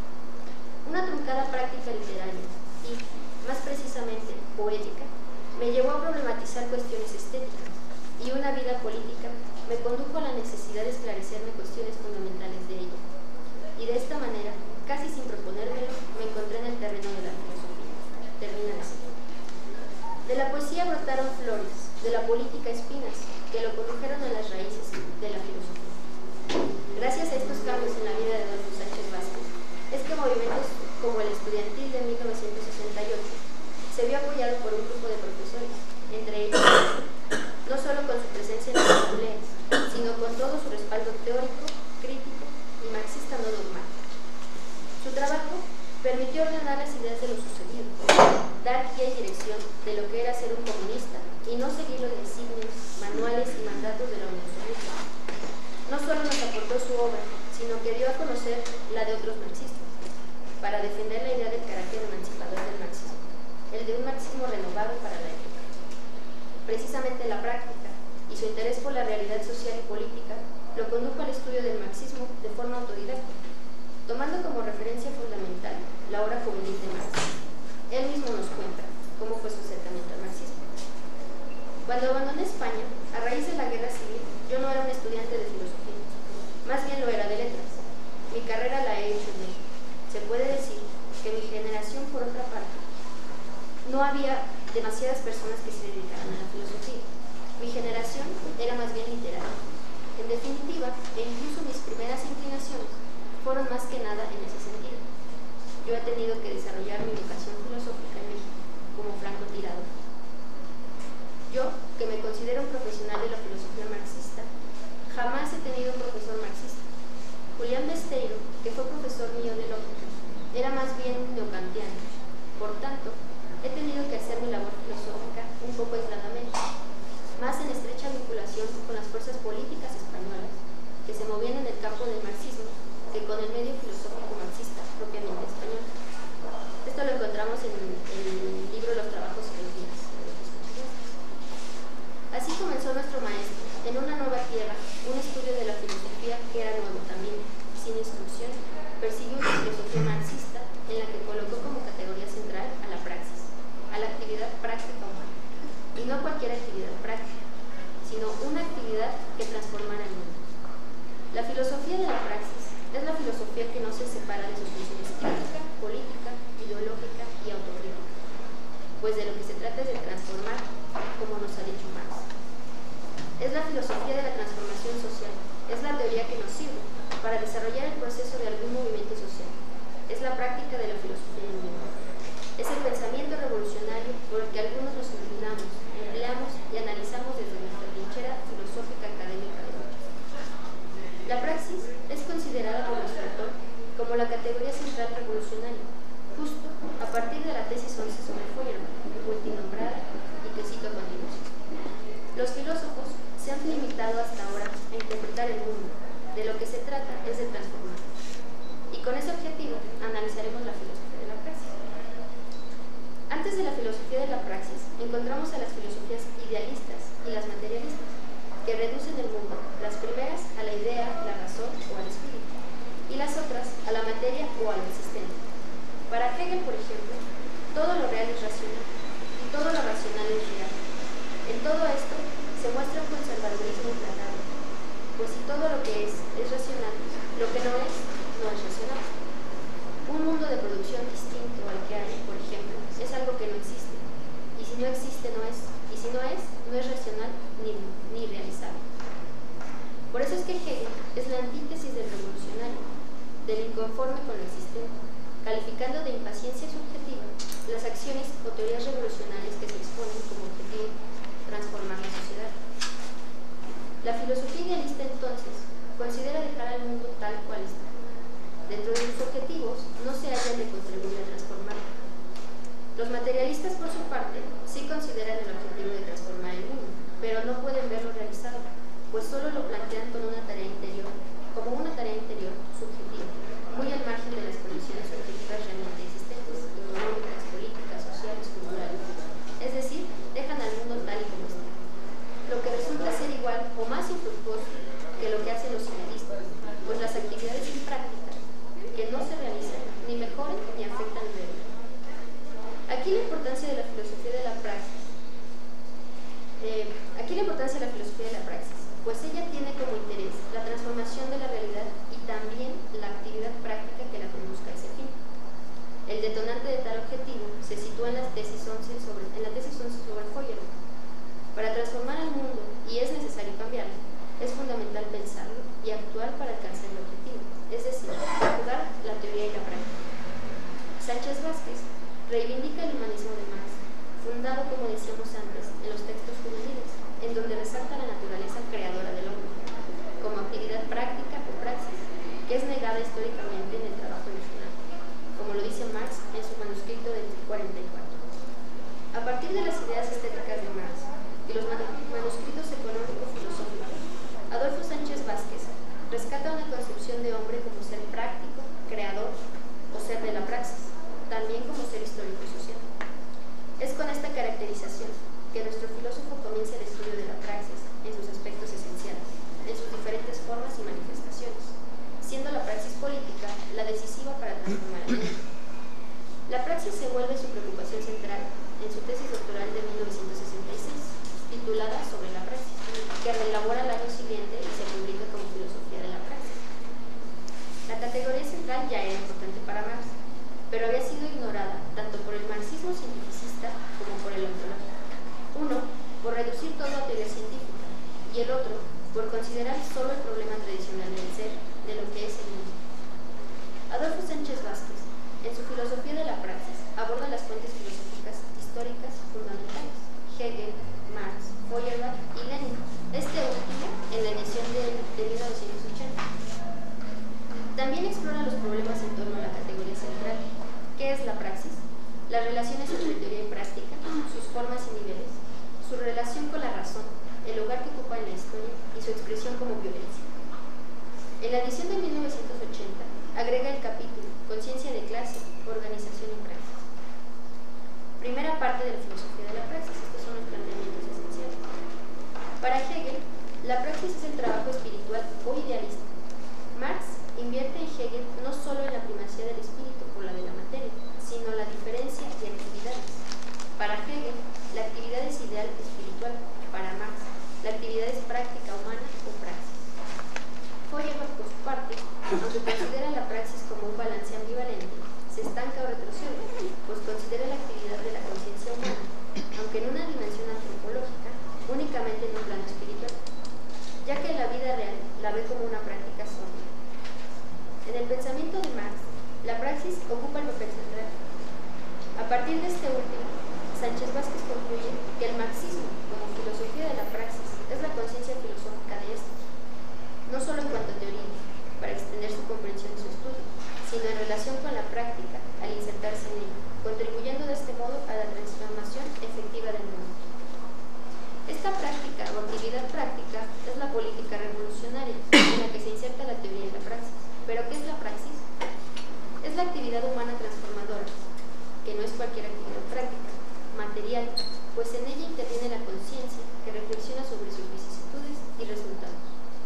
Una truncada práctica literaria y, más precisamente, poética, me llevó a problematizar cuestiones estéticas, y una vida política me condujo a la necesidad de esclarecerme cuestiones fundamentales de ello. Y de esta manera, casi sin proponérmelo, me encontré en el terreno de la filosofía. Termina así. De la poesía brotaron flores, de la política espinas, que lo condujeron a las raíces de la filosofía. Gracias a estos cambios en la vida de Adolfo Sánchez Vázquez, es que movimientos como el estudiantil de mil novecientos sesenta y ocho se vio apoyado por un grupo de profesores, entre ellos, no solo con su presencia en las asambleas, sino con todo su respaldo teórico, crítico y marxista no dogmático. Su trabajo permitió ordenar las ideas de lo sucedido, dar guía y dirección de lo que era ser un comunista y no seguir los designios, manuales y mandatos de la Unión Soviética. No solo nos aportó su obra, sino que dio a conocer la de otros marxistas, para defender la idea del carácter emancipador del marxismo, el de un marxismo renovado para la época. Precisamente la práctica y su interés por la realidad social y política lo condujo al estudio del marxismo de forma autodidacta, tomando como referencia fundamental la obra juvenil de Marx. Él mismo nos cuenta cómo fue su acercamiento al marxismo. Cuando abandoné España, a raíz de la guerra civil, yo no era un estudiante de filosofía, más bien lo era de letras. Mi carrera la he hecho en México. Se puede decir que mi generación, por otra parte, no había demasiadas personas que se dedicaran a la filosofía. Mi generación era más bien literaria. En definitiva, e incluso mis primeras inclinaciones fueron más que nada en ese sentido. Yo he tenido que desarrollar mi vocación filosófica en México, como francotirador. Yo, que me considero un profesional de la filosofía marxista, jamás he tenido un profesor marxista. Julián Besteiro, que fue profesor mío de lógica, era más bien neokantiano. Por tanto, he tenido que hacer mi labor filosófica un poco aisladamente, más en estrecha vinculación con las fuerzas políticas españolas que se movían en el campo del marxismo que con el medio filosófico marxista propiamente español. Esto lo encontramos en el libro Los trabajos y los días. Así comenzó nuestro maestro, en una nueva tierra, un estudio de la filosofía que era nuevo también, sin instrucción, persiguió una filosofía marxista en la que colocó como categoría central a la praxis, a la actividad práctica humana. Y no cualquier actividad práctica, sino una actividad que transformara el mundo. La filosofía de la praxis es la filosofía que no se separa de sus funciones crítica, política, ideológica y autocrítica, pues de lo que se trata es de transformar, como nos ha dicho Marx. Es la filosofía de la transformación social, es la teoría que nos sirve para desarrollar el proceso de algún movimiento social, es la práctica de la filosofía en vivo. Es el pensamiento revolucionario por el que algunos nos inclinamos, empleamos y analizamos desde nuestra trinchera filosófica académica de hoy. La praxis es considerada por nuestro autor como la categoría central revolucionaria, justo a partir de la tesis once sobre Feuerbach, multinombrada y que cito a continuación. Los filósofos se han limitado hasta ahora a interpretar el mundo, de lo que se trata es de transformar. Y con ese objetivo analizaremos la filosofía de la praxis. Antes de la filosofía de la praxis, encontramos a las filosofías idealistas y las materialistas, que reducen el mundo, las primeras a la idea, la razón o al espíritu, y las otras a la materia o a lo existente. Para Hegel, por ejemplo, todo lo real es racional, y todo lo racional es real. En todo esto se muestra un conservadurismo implacable, pues si todo lo que es es racional, lo que no es, no es racional. Un mundo de producción distinto al que hay, por ejemplo, es algo que no existe, y si no existe no es, y y si no es, no es racional ni, ni realizable. Por eso es que Hegel es la antítesis del revolucionario, del inconforme con lo existente, calificando de impaciencia subjetiva las acciones o teorías revolucionarias que se exponen como objetivo transformar la sociedad. La filosofía idealista entonces considera dejar al mundo tal cual está. Dentro de sus objetivos no se hallan de contribuir a transformarlo. Los materialistas, por su parte, sí consideran el objetivo de transformar el mundo, pero no pueden verlo realizado, pues solo lo plantean con una tarea interior, como una tarea interior subjetiva, muy al margen de las condiciones objetivas realmente existentes, económicas, políticas, sociales, culturales. Es decir, dejan al mundo tal y como está, lo que resulta ser igual o más infructuoso que lo que hacen los idealistas, pues las actividades imprácticas que no se realizan ni mejoran ni afectan el medio. Aquí la importancia de la filosofía de la praxis. Eh, aquí la importancia de la filosofía de la praxis, pues ella tiene como interés la transformación de la realidad y también la actividad práctica que la conduzca a ese fin. El detonante de tal objetivo se sitúa en, las tesis once sobre, en la tesis once sobre Feuerbach. Para transformar el mundo, y es necesario cambiarlo, es fundamental pensarlo y actuar para alcanzar el objetivo, es decir, conjugar la teoría y la práctica. Sánchez Vázquez reivindica el humanismo de Marx, fundado, como decíamos antes, en los textos juveniles, en donde resalta la naturaleza creadora del hombre, como actividad práctica o praxis, que es negada históricamente en el trabajo original, como lo dice Marx en su manuscrito del cuarenta y cuatro. A partir de las ideas estéticas de Marx y los manuscritos económico-filosóficos, Adolfo Sánchez Vázquez rescata una concepción de hombre como ser práctico, creador o ser de la praxis, también como ser histórico y social. Es con esta caracterización que nuestro filósofo comienza el estudio de la praxis en sus aspectos esenciales, en sus diferentes formas y manifestaciones, siendo la praxis política la decisiva para transformar el mundo. La praxis se vuelve su preocupación central en su tesis doctoral de mil novecientos sesenta y seis, titulada Sobre la praxis, que elabora al año siguiente y se publica como Filosofía de la praxis. La categoría central ya era importante para Marx, pero había sido ignorada tanto por el marxismo cientificista como por el ontológico. Uno, por reducir todo a teoría científica, y el otro, por considerar solo el problema tradicional del ser, de lo que es el mundo. Adolfo Sánchez Vázquez, en su Filosofía de la praxis, aborda las fuentes filosóficas históricas fundamentales: Hegel, Marx, Feuerbach y Lenin, este último en la edición de, de mil novecientos ochenta. También explora los problemas en torno a la categoría central: ¿qué es la praxis?, las relaciones entre teoría y práctica, sus formas y niveles, su relación con la razón, el lugar que ocupa en la historia y su expresión como violencia. En la edición de mil novecientos ochenta agrega el capítulo Conciencia de clase, organización y praxis. Primera parte de la filosofía de la praxis. Estos son los planteamientos esenciales. Para Hegel, la praxis es el trabajo espiritual o idealista. Marx invierte en Hegel no solo en la primacía del espíritu por la de la materia, sino la diferencia de actividades. Para Hegel, la actividad es ideal espiritual. Para Marx, la actividad es práctica humana o praxis. Feuerbach, por su parte, aunque considera la praxis como un balance ambivalente, se estanca o retrocede, pues considera la actividad de la conciencia humana, aunque en una dimensión antropológica, únicamente en un plano espiritual, ya que en la vida real la ve como una práctica sombra. En el pensamiento de Marx, la praxis ocupa el papel central. A partir de este último, Sánchez Vázquez concluye que el marxismo, como filosofía de la praxis, es la conciencia filosófica de ésta, no solo en cuanto a teoría, para extender su comprensión y su estudio, sino en relación con la práctica al insertarse en ella, contribuyendo de este modo a la transformación efectiva del mundo. Esta práctica o actividad práctica es la política revolucionaria, en la que se inserta la teoría y la praxis. ¿Pero qué es la praxis? Es la actividad humana transformadora, que no es cualquier actividad práctica, material, pues en ella interviene la conciencia que reflexiona sobre sus vicisitudes y resultados.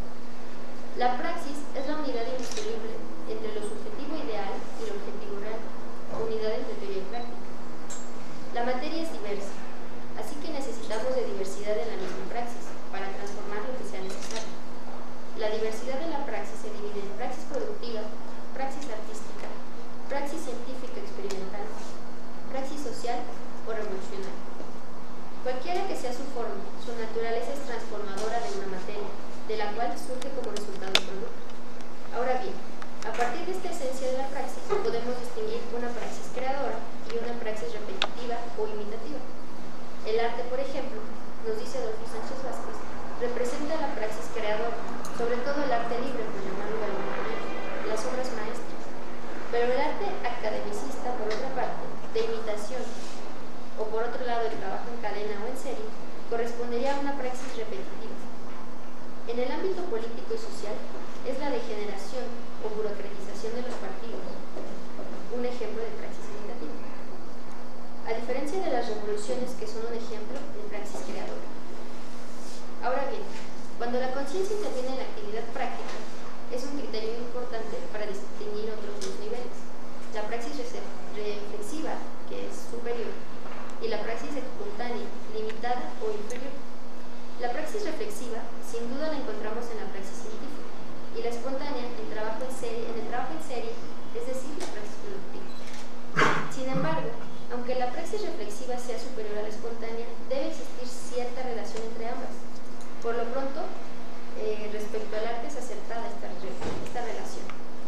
La praxis es la unidad indisoluble entre lo subjetivo ideal y lo objetivo real, unidades de teoría y práctica. La materia es diversa, así que necesitamos de diversidad en la misma praxis para transformar lo que sea necesario. La diversidad de la praxis se divide en praxis productiva, praxis artística, praxis científica experimental, praxis social o revolucionaria. Cualquiera que sea su forma, su naturaleza es transformadora de una materia, de la cual surge como resultado un producto. Ahora bien, a partir de esta esencia de la praxis, podemos distinguir una praxis creadora y una praxis repetitiva o imitativa. El arte, por ejemplo, nos dice Adolfo Sánchez Vázquez, representa la praxis creadora, sobre todo el arte libre, por llamarlo de alguna manera, las obras maestras. Pero el arte academicista, por otra parte, de imitación, o por otro lado el trabajo en cadena o en serie, correspondería a una praxis repetitiva. En el ámbito político y social, es la degeneración o burocratización de los partidos, un ejemplo de praxis imitativa. A diferencia de las revoluciones, que son un ejemplo de praxis creadora. Ahora bien, cuando la conciencia interviene en la actividad práctica, es un criterio importante para distinguir otros dos niveles: la praxis reflexiva, que es superior, y la praxis espontánea, limitada o inferior. La praxis reflexiva, sin duda, la encontramos en la praxis científica, y la espontánea en, trabajo en, serie, en el trabajo en serie, es decir, la praxis productiva. Sin embargo, aunque la praxis reflexiva sea superior a la espontánea, debe existir cierta relación entre ambas. Por lo pronto, eh, respecto al arte es acertada esta, esta relación.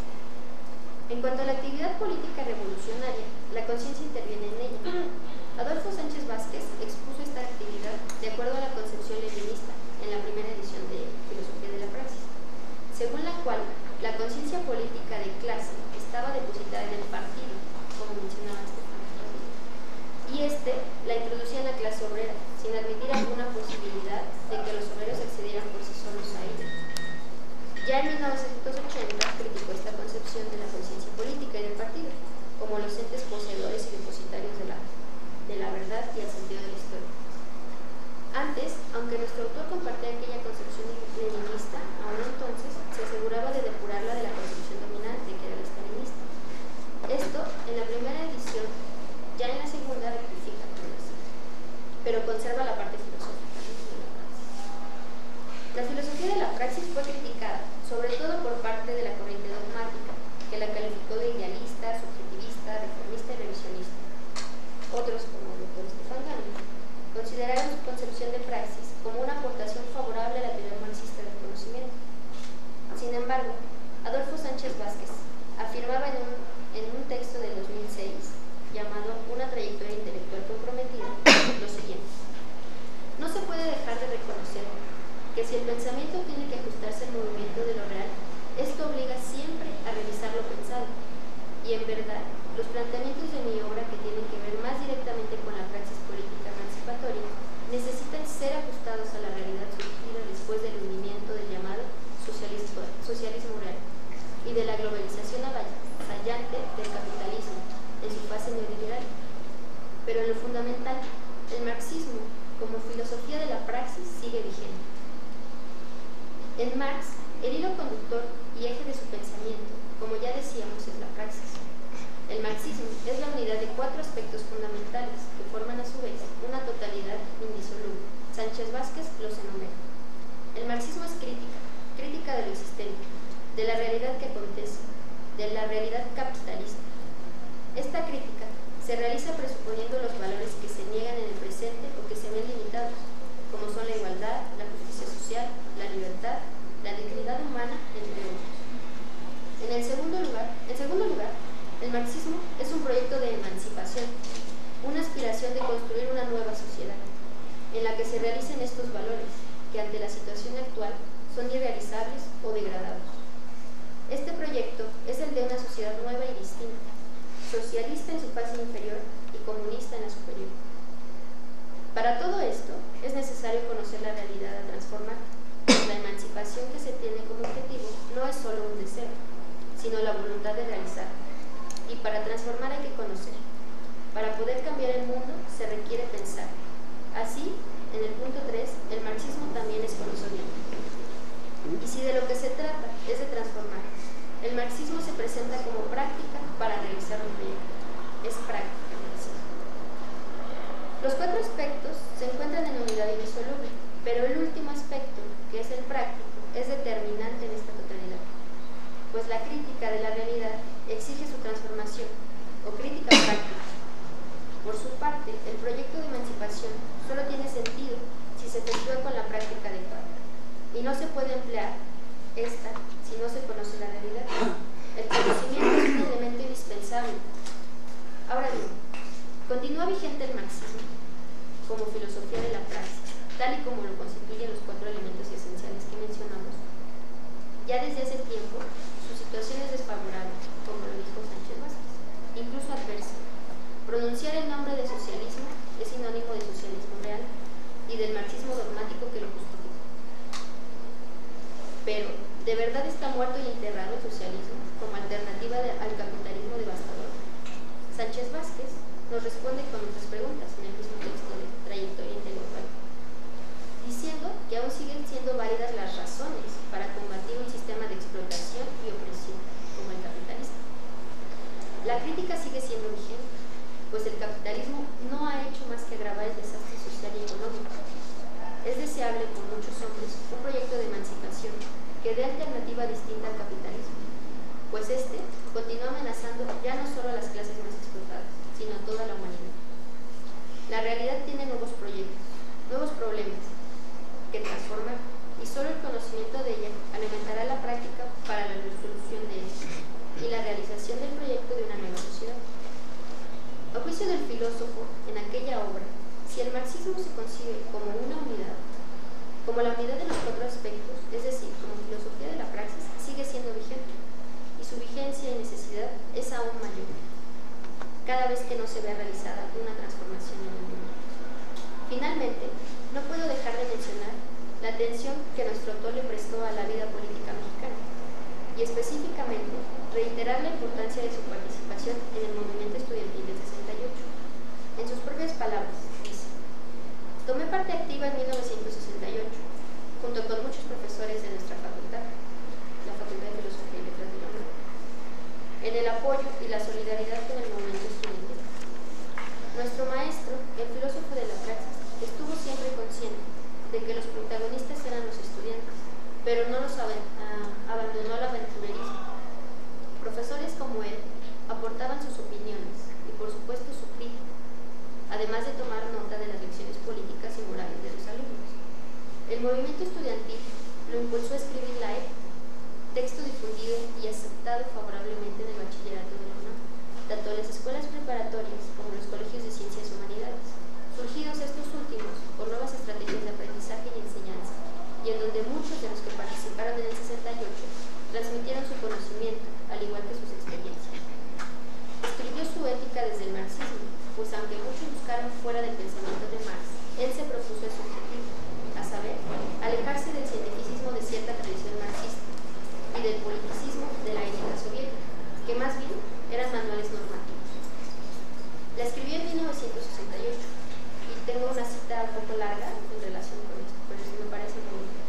En cuanto a la actividad política revolucionaria, la conciencia interviene en ella. Adolfo Sánchez Vázquez expuso esta actividad de acuerdo a la concepción leninista en la primera edición de Filosofía de la Praxis, según la cual la conciencia política de clase estaba depositada en el partido, como mencionaba Estefan, y este la introducía en la clase obrera, sin admitir alguna posibilidad de que los obreros accedieran por sí solos a ella. Ya en mil novecientos ochenta criticó esta concepción de la conciencia política y del partido, como los entes poseedores y depositarios de la, de la verdad y el sentido de la historia. Antes, aunque nuestro autor compartía aquella concepción leninista, aún entonces se aseguraba de depurarla de la concepción dominante, que era la stalinista. Esto, en la primera edición, ya en la segunda rectifica todo esto, pero conserva la parte filosófica de la praxis. La filosofía de la praxis fue criticada, sobre todo por parte de la corriente dogmática, que la calificó de idealista, subjetivista, reformista y revisionista. Otros, como el doctor Estefan Gandhi, consideraron su concepción de praxis como una aportación favorable a la teoría marxista del conocimiento. Sin embargo, Adolfo Sánchez Vázquez afirmaba en un, en un texto de dos mil seis, llamado Una trayectoria intelectual comprometida, lo siguiente: no se puede dejar de reconocer que si el pensamiento tiene que ajustarse al movimiento de lo real, esto obliga siempre a revisar lo pensado. Y en verdad, los planteamientos de mi obra, que tienen que ver más directamente con la praxis política emancipatoria, necesitan ser ajustados a la realidad surgida después del hundimiento del llamado socialismo, socialismo real y de la globalización avasallante del capitalismo en su fase neoliberal. Pero en lo fundamental, el marxismo, como filosofía de la praxis, sigue vigente. En Marx, el hilo conductor y eje de su pensamiento, como ya decíamos, es la praxis. El marxismo es la unidad de cuatro aspectos fundamentales que forman a su vez una totalidad indisoluble. Sánchez Vázquez los enumera. El marxismo es crítica, crítica de lo existente, de la realidad que acontece, de la realidad capitalista. Esta crítica se realiza presuponiendo los valores que se niegan en el presente o que se ven limitados, como son la igualdad, la justicia social, la libertad, la dignidad humana, entre otros. En el segundo lugar, en segundo lugar, el marxismo es un proyecto de emancipación, una aspiración de construir una nueva sociedad, en la que se realicen estos valores, que ante la situación actual son irrealizables o degradados. Este proyecto es el de una sociedad nueva y distinta, socialista en su fase inferior y comunista en la superior. Para todo esto, es necesario conocer la realidad a transformar. La emancipación que se tiene como objetivo no es solo un deseo, sino la voluntad de realizar. Y para transformar hay que conocer. Para poder cambiar el mundo se requiere pensar. Así, en el punto tres, el marxismo también es conocimiento. Y si de lo que se trata es de transformar, el marxismo se presenta como práctica para realizar un proyecto. Es práctica el marxismo. Los cuatro aspectos se encuentran en unidad indisoluble, pero el último aspecto, que es el práctico, es determinante en esta totalidad, pues la crítica de la realidad exige su transformación, o crítica práctica. Por su parte, el proyecto de emancipación solo tiene sentido si se efectúa con la práctica adecuada, y no se puede emplear esta si no se conoce la realidad. El conocimiento es un elemento indispensable. Ahora bien, continúa vigente el marxismo como filosofía de la praxis, tal y como lo constituyen los cuatro elementos esenciales que mencionamos. Ya desde hace tiempo, su situación es desfavorable, como lo dijo Sánchez Vázquez, incluso adversa. Pronunciar el nombre de socialismo es sinónimo de socialismo real y del marxismo dogmático que lo justifica. Pero, ¿de verdad está muerto y enterrado el socialismo como alternativa de, al capitalismo devastador? Sánchez Vázquez nos responde con otras preguntas en el mismo texto de Trayectoria Intelectual, diciendo que aún siguen siendo válidas las razones para combatir un sistema de explotación y opresión como el capitalista. La crítica sigue siendo vigente, pues el capitalismo no ha hecho más que agravar el desastre social y económico. Es deseable por muchos hombres un proyecto de emancipación que dé alternativa distinta al capitalismo, pues este continúa amenazando ya no solo a las clases más explotadas, sino a toda la humanidad. La realidad tiene nuevos proyectos, nuevos problemas que transformar, y solo el conocimiento de ella alimentará la práctica para la resolución de ellos y la realización del proyecto de una nueva sociedad. A juicio del filósofo, en aquella obra, si el marxismo se concibe como una unidad, como la unidad de los cuatro aspectos, es decir, como filosofía de la praxis, sigue siendo vigente, y su vigencia y necesidad es aún mayor, cada vez que no se vea realizada una transformación en el mundo. Finalmente, no puedo dejar de mencionar la atención que nuestro autor le prestó a la vida política mexicana, y específicamente reiterar la importancia de su participación en el movimiento estudiantil del sesenta y ocho. En sus propias palabras, dice: tomé parte activa en mil novecientos sesenta y ocho, junto con muchos profesores de nuestra facultad, la Facultad de Filosofía y Letras de la UNAM, en el apoyo y la solidaridad con el movimiento estudiantil. Nuestro maestro, el filósofo de la praxis, estuvo siempre consciente de que los protagonistas eran los estudiantes, pero no los ab abandonó al aventurerismo. Profesores como él aportaban sus opiniones y por supuesto su crítica, además de tomar nota de las lecciones políticas y morales de los alumnos. El movimiento estudiantil lo impulsó a escribir la E P, texto difundido y aceptado favorablemente en el bachillerato de la UNAM, tanto en las escuelas preparatorias como en los colegios de ciencias y humanidades, surgidos estos últimos por nuevas estrategias de aprendizaje y enseñanza, y en donde muchos de los que participaron en el sesenta y ocho transmitieron su conocimiento, al igual que sus experiencias. Escribió su ética desde el marxismo, pues aunque muchos buscaron fuera del pensamiento de Marx, él se propuso su objetivo, a saber, alejarse del cientificismo de cierta tradición marxista y del politicismo de la ética soviética, que más bien eran manuales normativos. La escribió en mil novecientos sesenta y ocho, y tengo una cita un poco larga en relación con esto, pero eso me parece muy bien.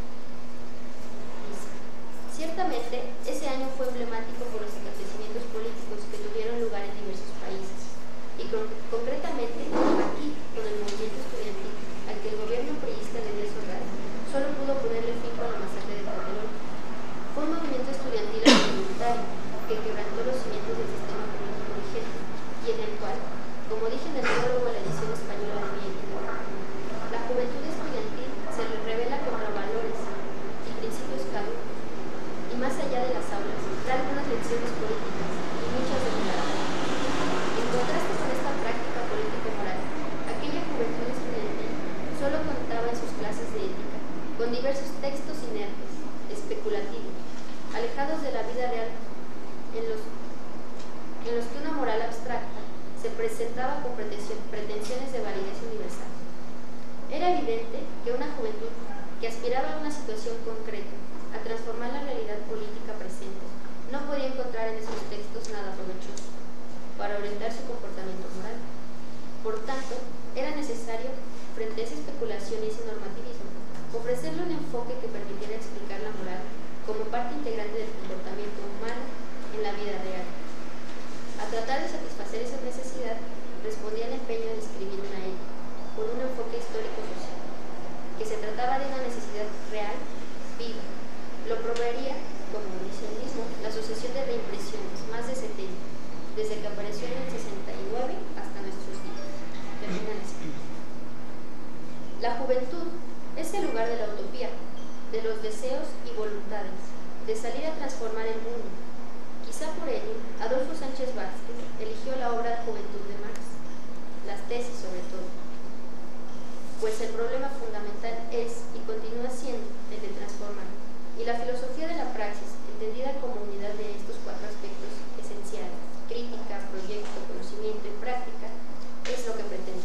Ciertamente, ese año fue emblemático por los acontecimientos políticos que tuvieron lugar en diversos países, y con, concretamente aquí, con el movimiento estudiantil, al que el gobierno priista de Díaz Ordaz solo pudo ponerle fin con la masacre de Tlatelolco. Fue un movimiento estudiantil voluntario que quebrantó los cimientos del sistema político vigente, y en el cual, como dije en el prólogo de la edición española de Miente, la juventud estudiantil se le revela contra valores y principios caducos, y más allá de las aulas, da algunas lecciones políticas y muchas de moral. En contraste con esta práctica político-moral, aquella juventud estudiantil solo contaba en sus clases de ética con diversos textos inertes, especulativos, alejados de la vida real, en los, en los que una moral abstracta se presentaba con pretensiones de validez universal. Era evidente que una juventud que aspiraba a una situación concreta, a transformar la realidad política presente, no podía encontrar en esos textos nada provechoso para orientar su comportamiento moral. Por tanto, era necesario, frente a esa especulación y ese normativismo, ofrecerle un enfoque que permitiera explicar la moral como parte integrante del comportamiento humano en la vida real. A tratar de satisfacer esa necesidad, respondía el empeño de escribir una ética, con un enfoque histórico-social, que se trataba de una necesidad real, viva. Lo proveería, como dice el mismo, la Asociación de Reimpresiones, más de setenta, desde que apareció en el sesenta y nueve hasta nuestros días. de los deseos y voluntades, de salir a transformar el mundo. Quizá por ello, Adolfo Sánchez Vázquez eligió la obra Juventud de Marx, las tesis sobre todo, pues el problema fundamental es y continúa siendo el de transformar, y la filosofía de la praxis, entendida como unidad de estos cuatro aspectos esenciales, crítica, proyecto, conocimiento y práctica, es lo que pretende.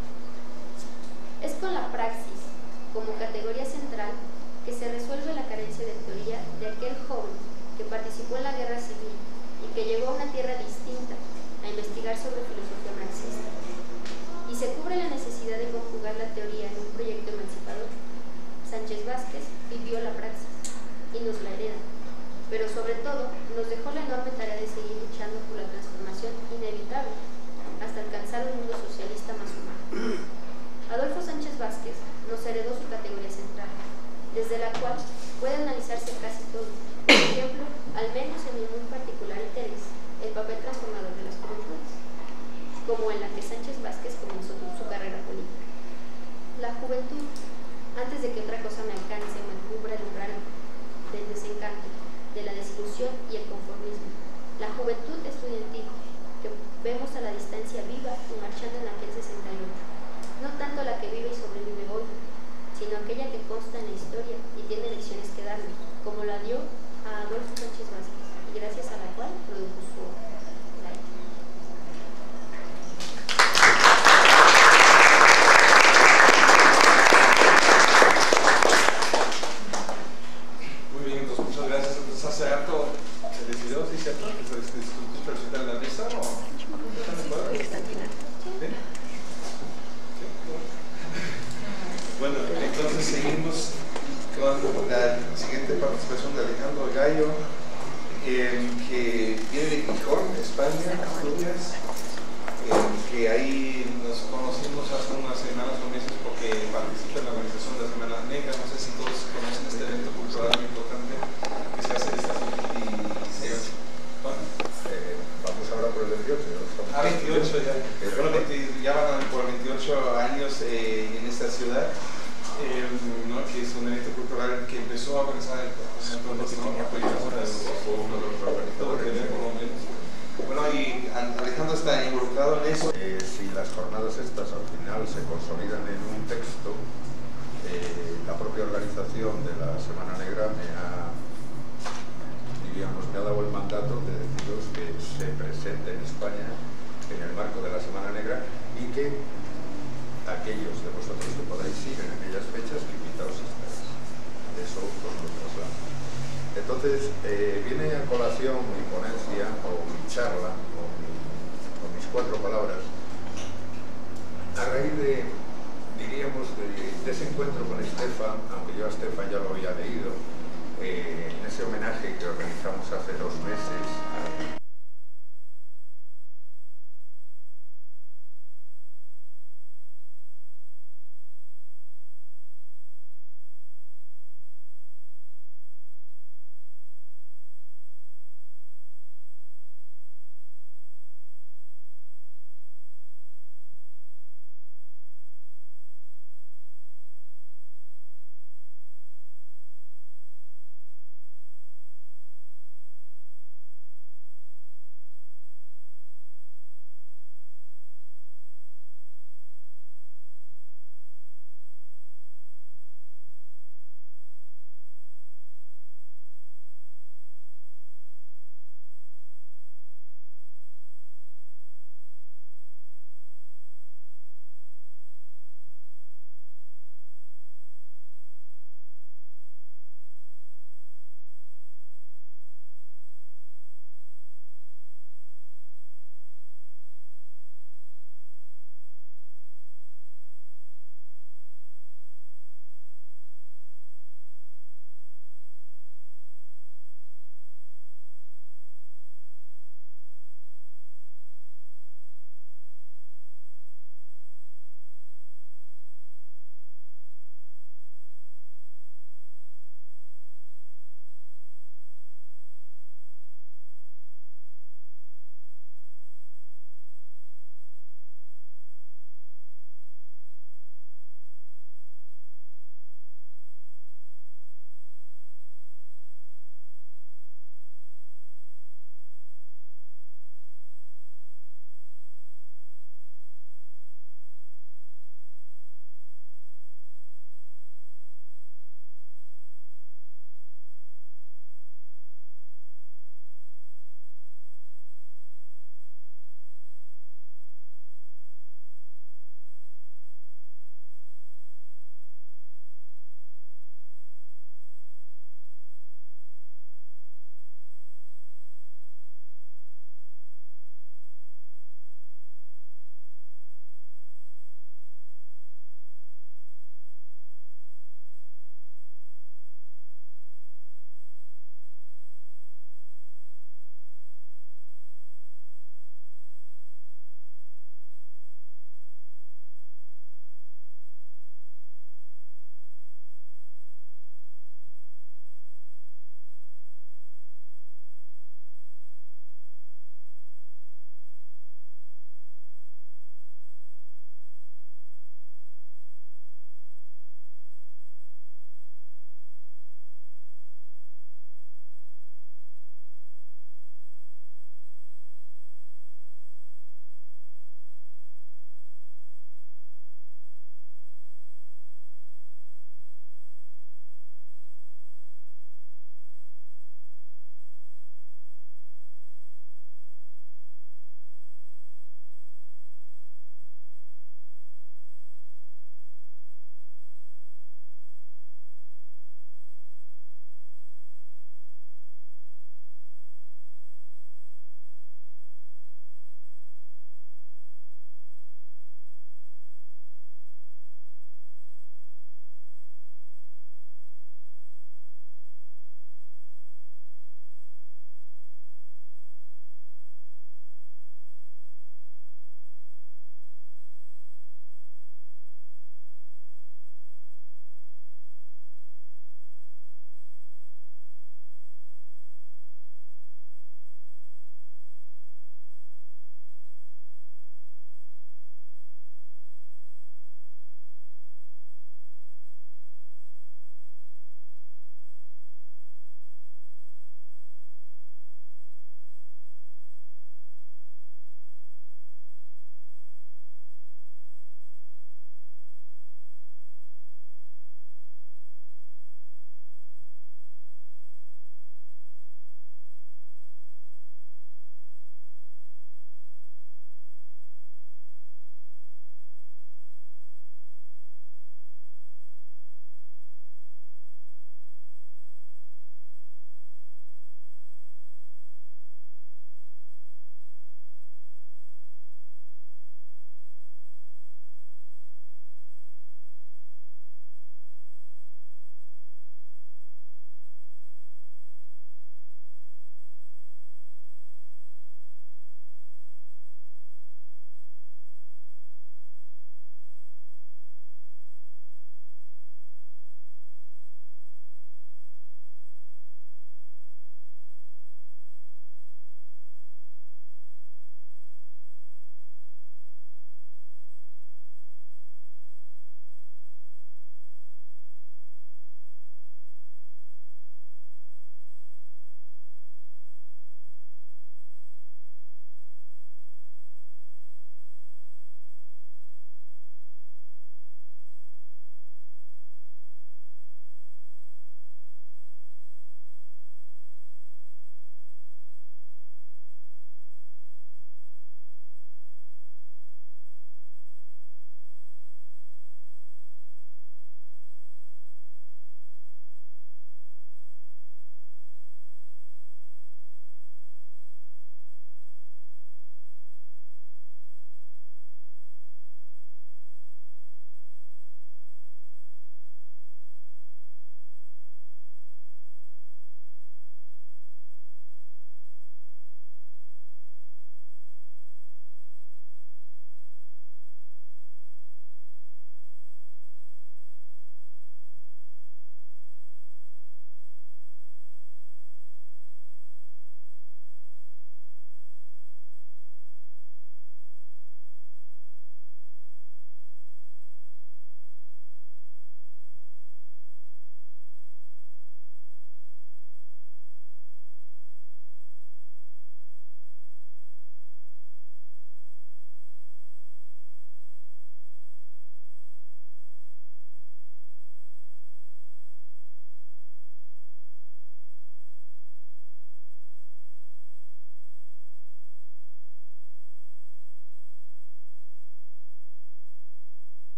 Es con la praxis como categoría central que se resuelve la carencia de teoría de aquel joven que participó en la guerra civil y que llegó a una tierra distinta a investigar sobre filosofía marxista. Y se cubre la necesidad de conjugar la teoría en un proyecto emancipador. Sánchez Vázquez vivió la praxis y nos la hereda, pero sobre todo nos dejó la enorme tarea de seguir luchando por la transformación inevitable hasta alcanzar un mundo socialista más humano. Adolfo Sánchez Vázquez nos heredó su categoría central, desde la cual puede analizarse casi todo. Por ejemplo, al menos en mi muy particular interés, el papel transformador de las juventudes, como en la que Sánchez Vázquez comenzó su carrera política. La juventud, antes de que otra cosa me alcance o me cubra el umbral del desencanto, de la desilusión y el conformismo. La juventud estudiantil, que vemos a la distancia viva y marchando en aquel sesenta y ocho. No tanto la que vive y sobrevive hoy, sino aquella que consta en la historia y tiene lecciones que darnos, como la dio a Adolfo Sánchez Vázquez, y gracias a la cual produjo su obra. Muy bien, entonces muchas gracias. Entonces hace harto se decidió, ¿sí cierto? ¿Que se discutió presentar en la mesa o están de acuerdo? ¿Sí? Bueno, entonces seguimos con la siguiente participación de Alejandro Gallo, eh, que viene de Gijón, España, Asturias, eh, que ahí nos conocimos hace unas semanas o meses porque participa en la organización de las Semanas Negras. No sé si todos conocen este evento cultural muy importante que se hace desde hace veintiséis. ¿Cuándo? Eh, vamos ahora por el veintiocho. ¿No? Ah, veintiocho ya. Bueno, ya van por veintiocho años eh, en esta ciudad. Eh, ¿no? Que es un evento cultural que empezó a organizar el bueno, y Alejandro está involucrado en eso. Eh, si las jornadas estas al final se consolidan en un texto, eh, la propia organización de la Semana Negra me ha, diríamos, me ha dado el mandato de deciros que se presente en España en el marco de la Semana Negra y que aquellos de vosotros que podáis ir en aquellas fechas, que invitaos estáis. Eso os lo traslado. Entonces, eh, viene a colación mi ponencia o mi charla, o, mi, o mis cuatro palabras, a raíz de, diríamos, de, de ese encuentro con Estefan, aunque yo a Estefan ya lo había leído, eh, en ese homenaje que organizamos hace dos meses a